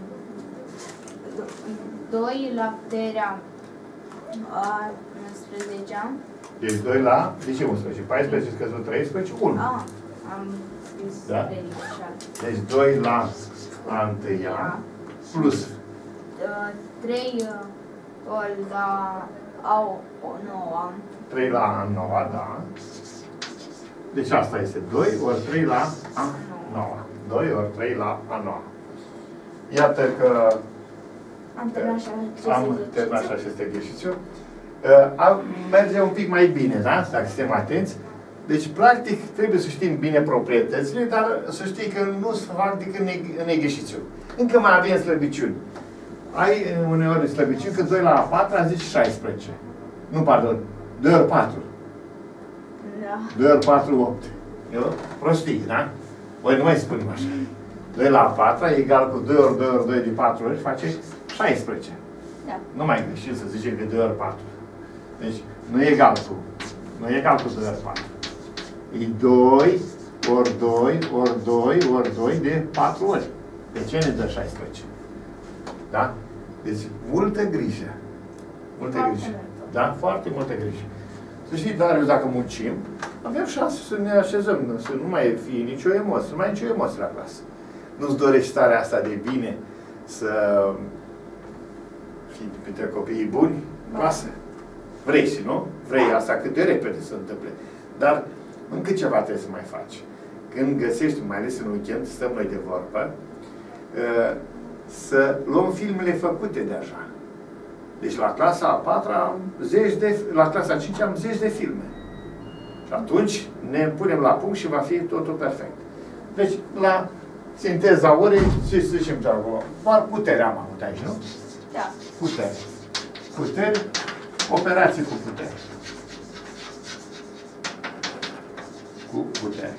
doi la puterea a unsprezecea. Deci doi la, de ce unsprezece? paisprezece scăzut treisprezece, unu. Ah, am scris Da? trei greșeală. Deci doi la a întâia plus Uh, trei uh, ori la a o, o noua. trei la a noua, da? Deci asta este doi ori trei la a noua. doi ori trei la a noua. Iată că Am terminat și am terminat și acest exercițiu. Merge un pic mai bine, da? Dacă suntem atenți. Deci, practic, trebuie să știm bine proprietățile, dar să știi că nu se fac decât în exercițiu. Încă mai avem slăbiciuni. Ai uneori slăbiciuni că doi la a patra zici șaisprezece. Nu, pardon, doi ori patru. Da. doi ori patru, opt. Eu? Prostii, da? Voi nu mai spunem așa. doi la a patra egal cu doi ori doi ori doi de patru ori face șaisprezece. Da. Nu mai greșit să zicem că doi ori patru. Deci, nu e egal cu, nu e egal cu doi ori patru. E doi ori doi ori doi ori doi de patru ori. De ce ne dă șaisprezece? Da? Deci, multă grijă. Multă Foarte grijă. multă. Da? Foarte multă grijă. Să știi, Darius, dacă muncim, avem șanse să ne așezăm, să nu mai fie nicio emoție, să nu mai ai nicio emoție la clasă. Nu-ți dorești starea asta de bine să fii printre copiii buni în clasă? Vrei și nu? Vrei asta cât de repede să se întâmple. Dar încă ceva trebuie să mai faci. Când găsești, mai ales în weekend, stăm noi de vorbă, să luăm filmele făcute deja. Deci la clasa a patra am zeci de, la clasa a cincea am zeci de filme. Și atunci ne punem la punct și va fi totul perfect. Deci la sinteza orei, ce să zicem de acolo? Doar putere am avut aici, nu? Da. Putere. Putere, operații cu putere. Cu putere.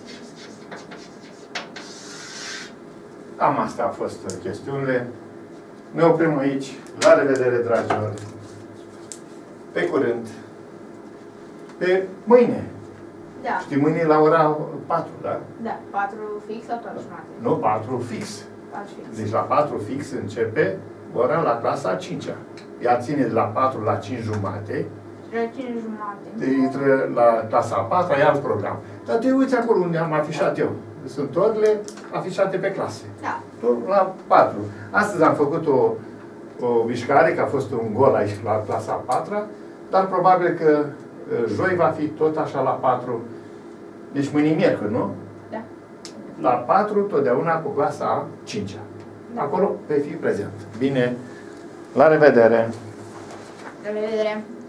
Cam asta a fost chestiunile. Ne oprim aici. La revedere, dragilor! Pe curând! Pe mâine! Da. Știi, mâine la ora patru, da? Da. patru fix sau patru jumate? Nu, patru fix. patru fix. Deci la patru fix începe ora la clasa a cincea. Ea ține de la patru la cinci jumate. La cinci jumate. De intră la clasa a patra, e alt program. Dar te uiți acolo unde am afișat eu. Sunt orele afișate pe clase. Da. Tot la patru. Astăzi am făcut o, o mișcare, că a fost un gol aici la clasa a patra, dar probabil că joi va fi tot așa la patru. Deci mâine miercuri, nu? Da. La patru, totdeauna cu clasa a cincea. Da. Acolo vei fi prezent. Bine, la revedere! La revedere!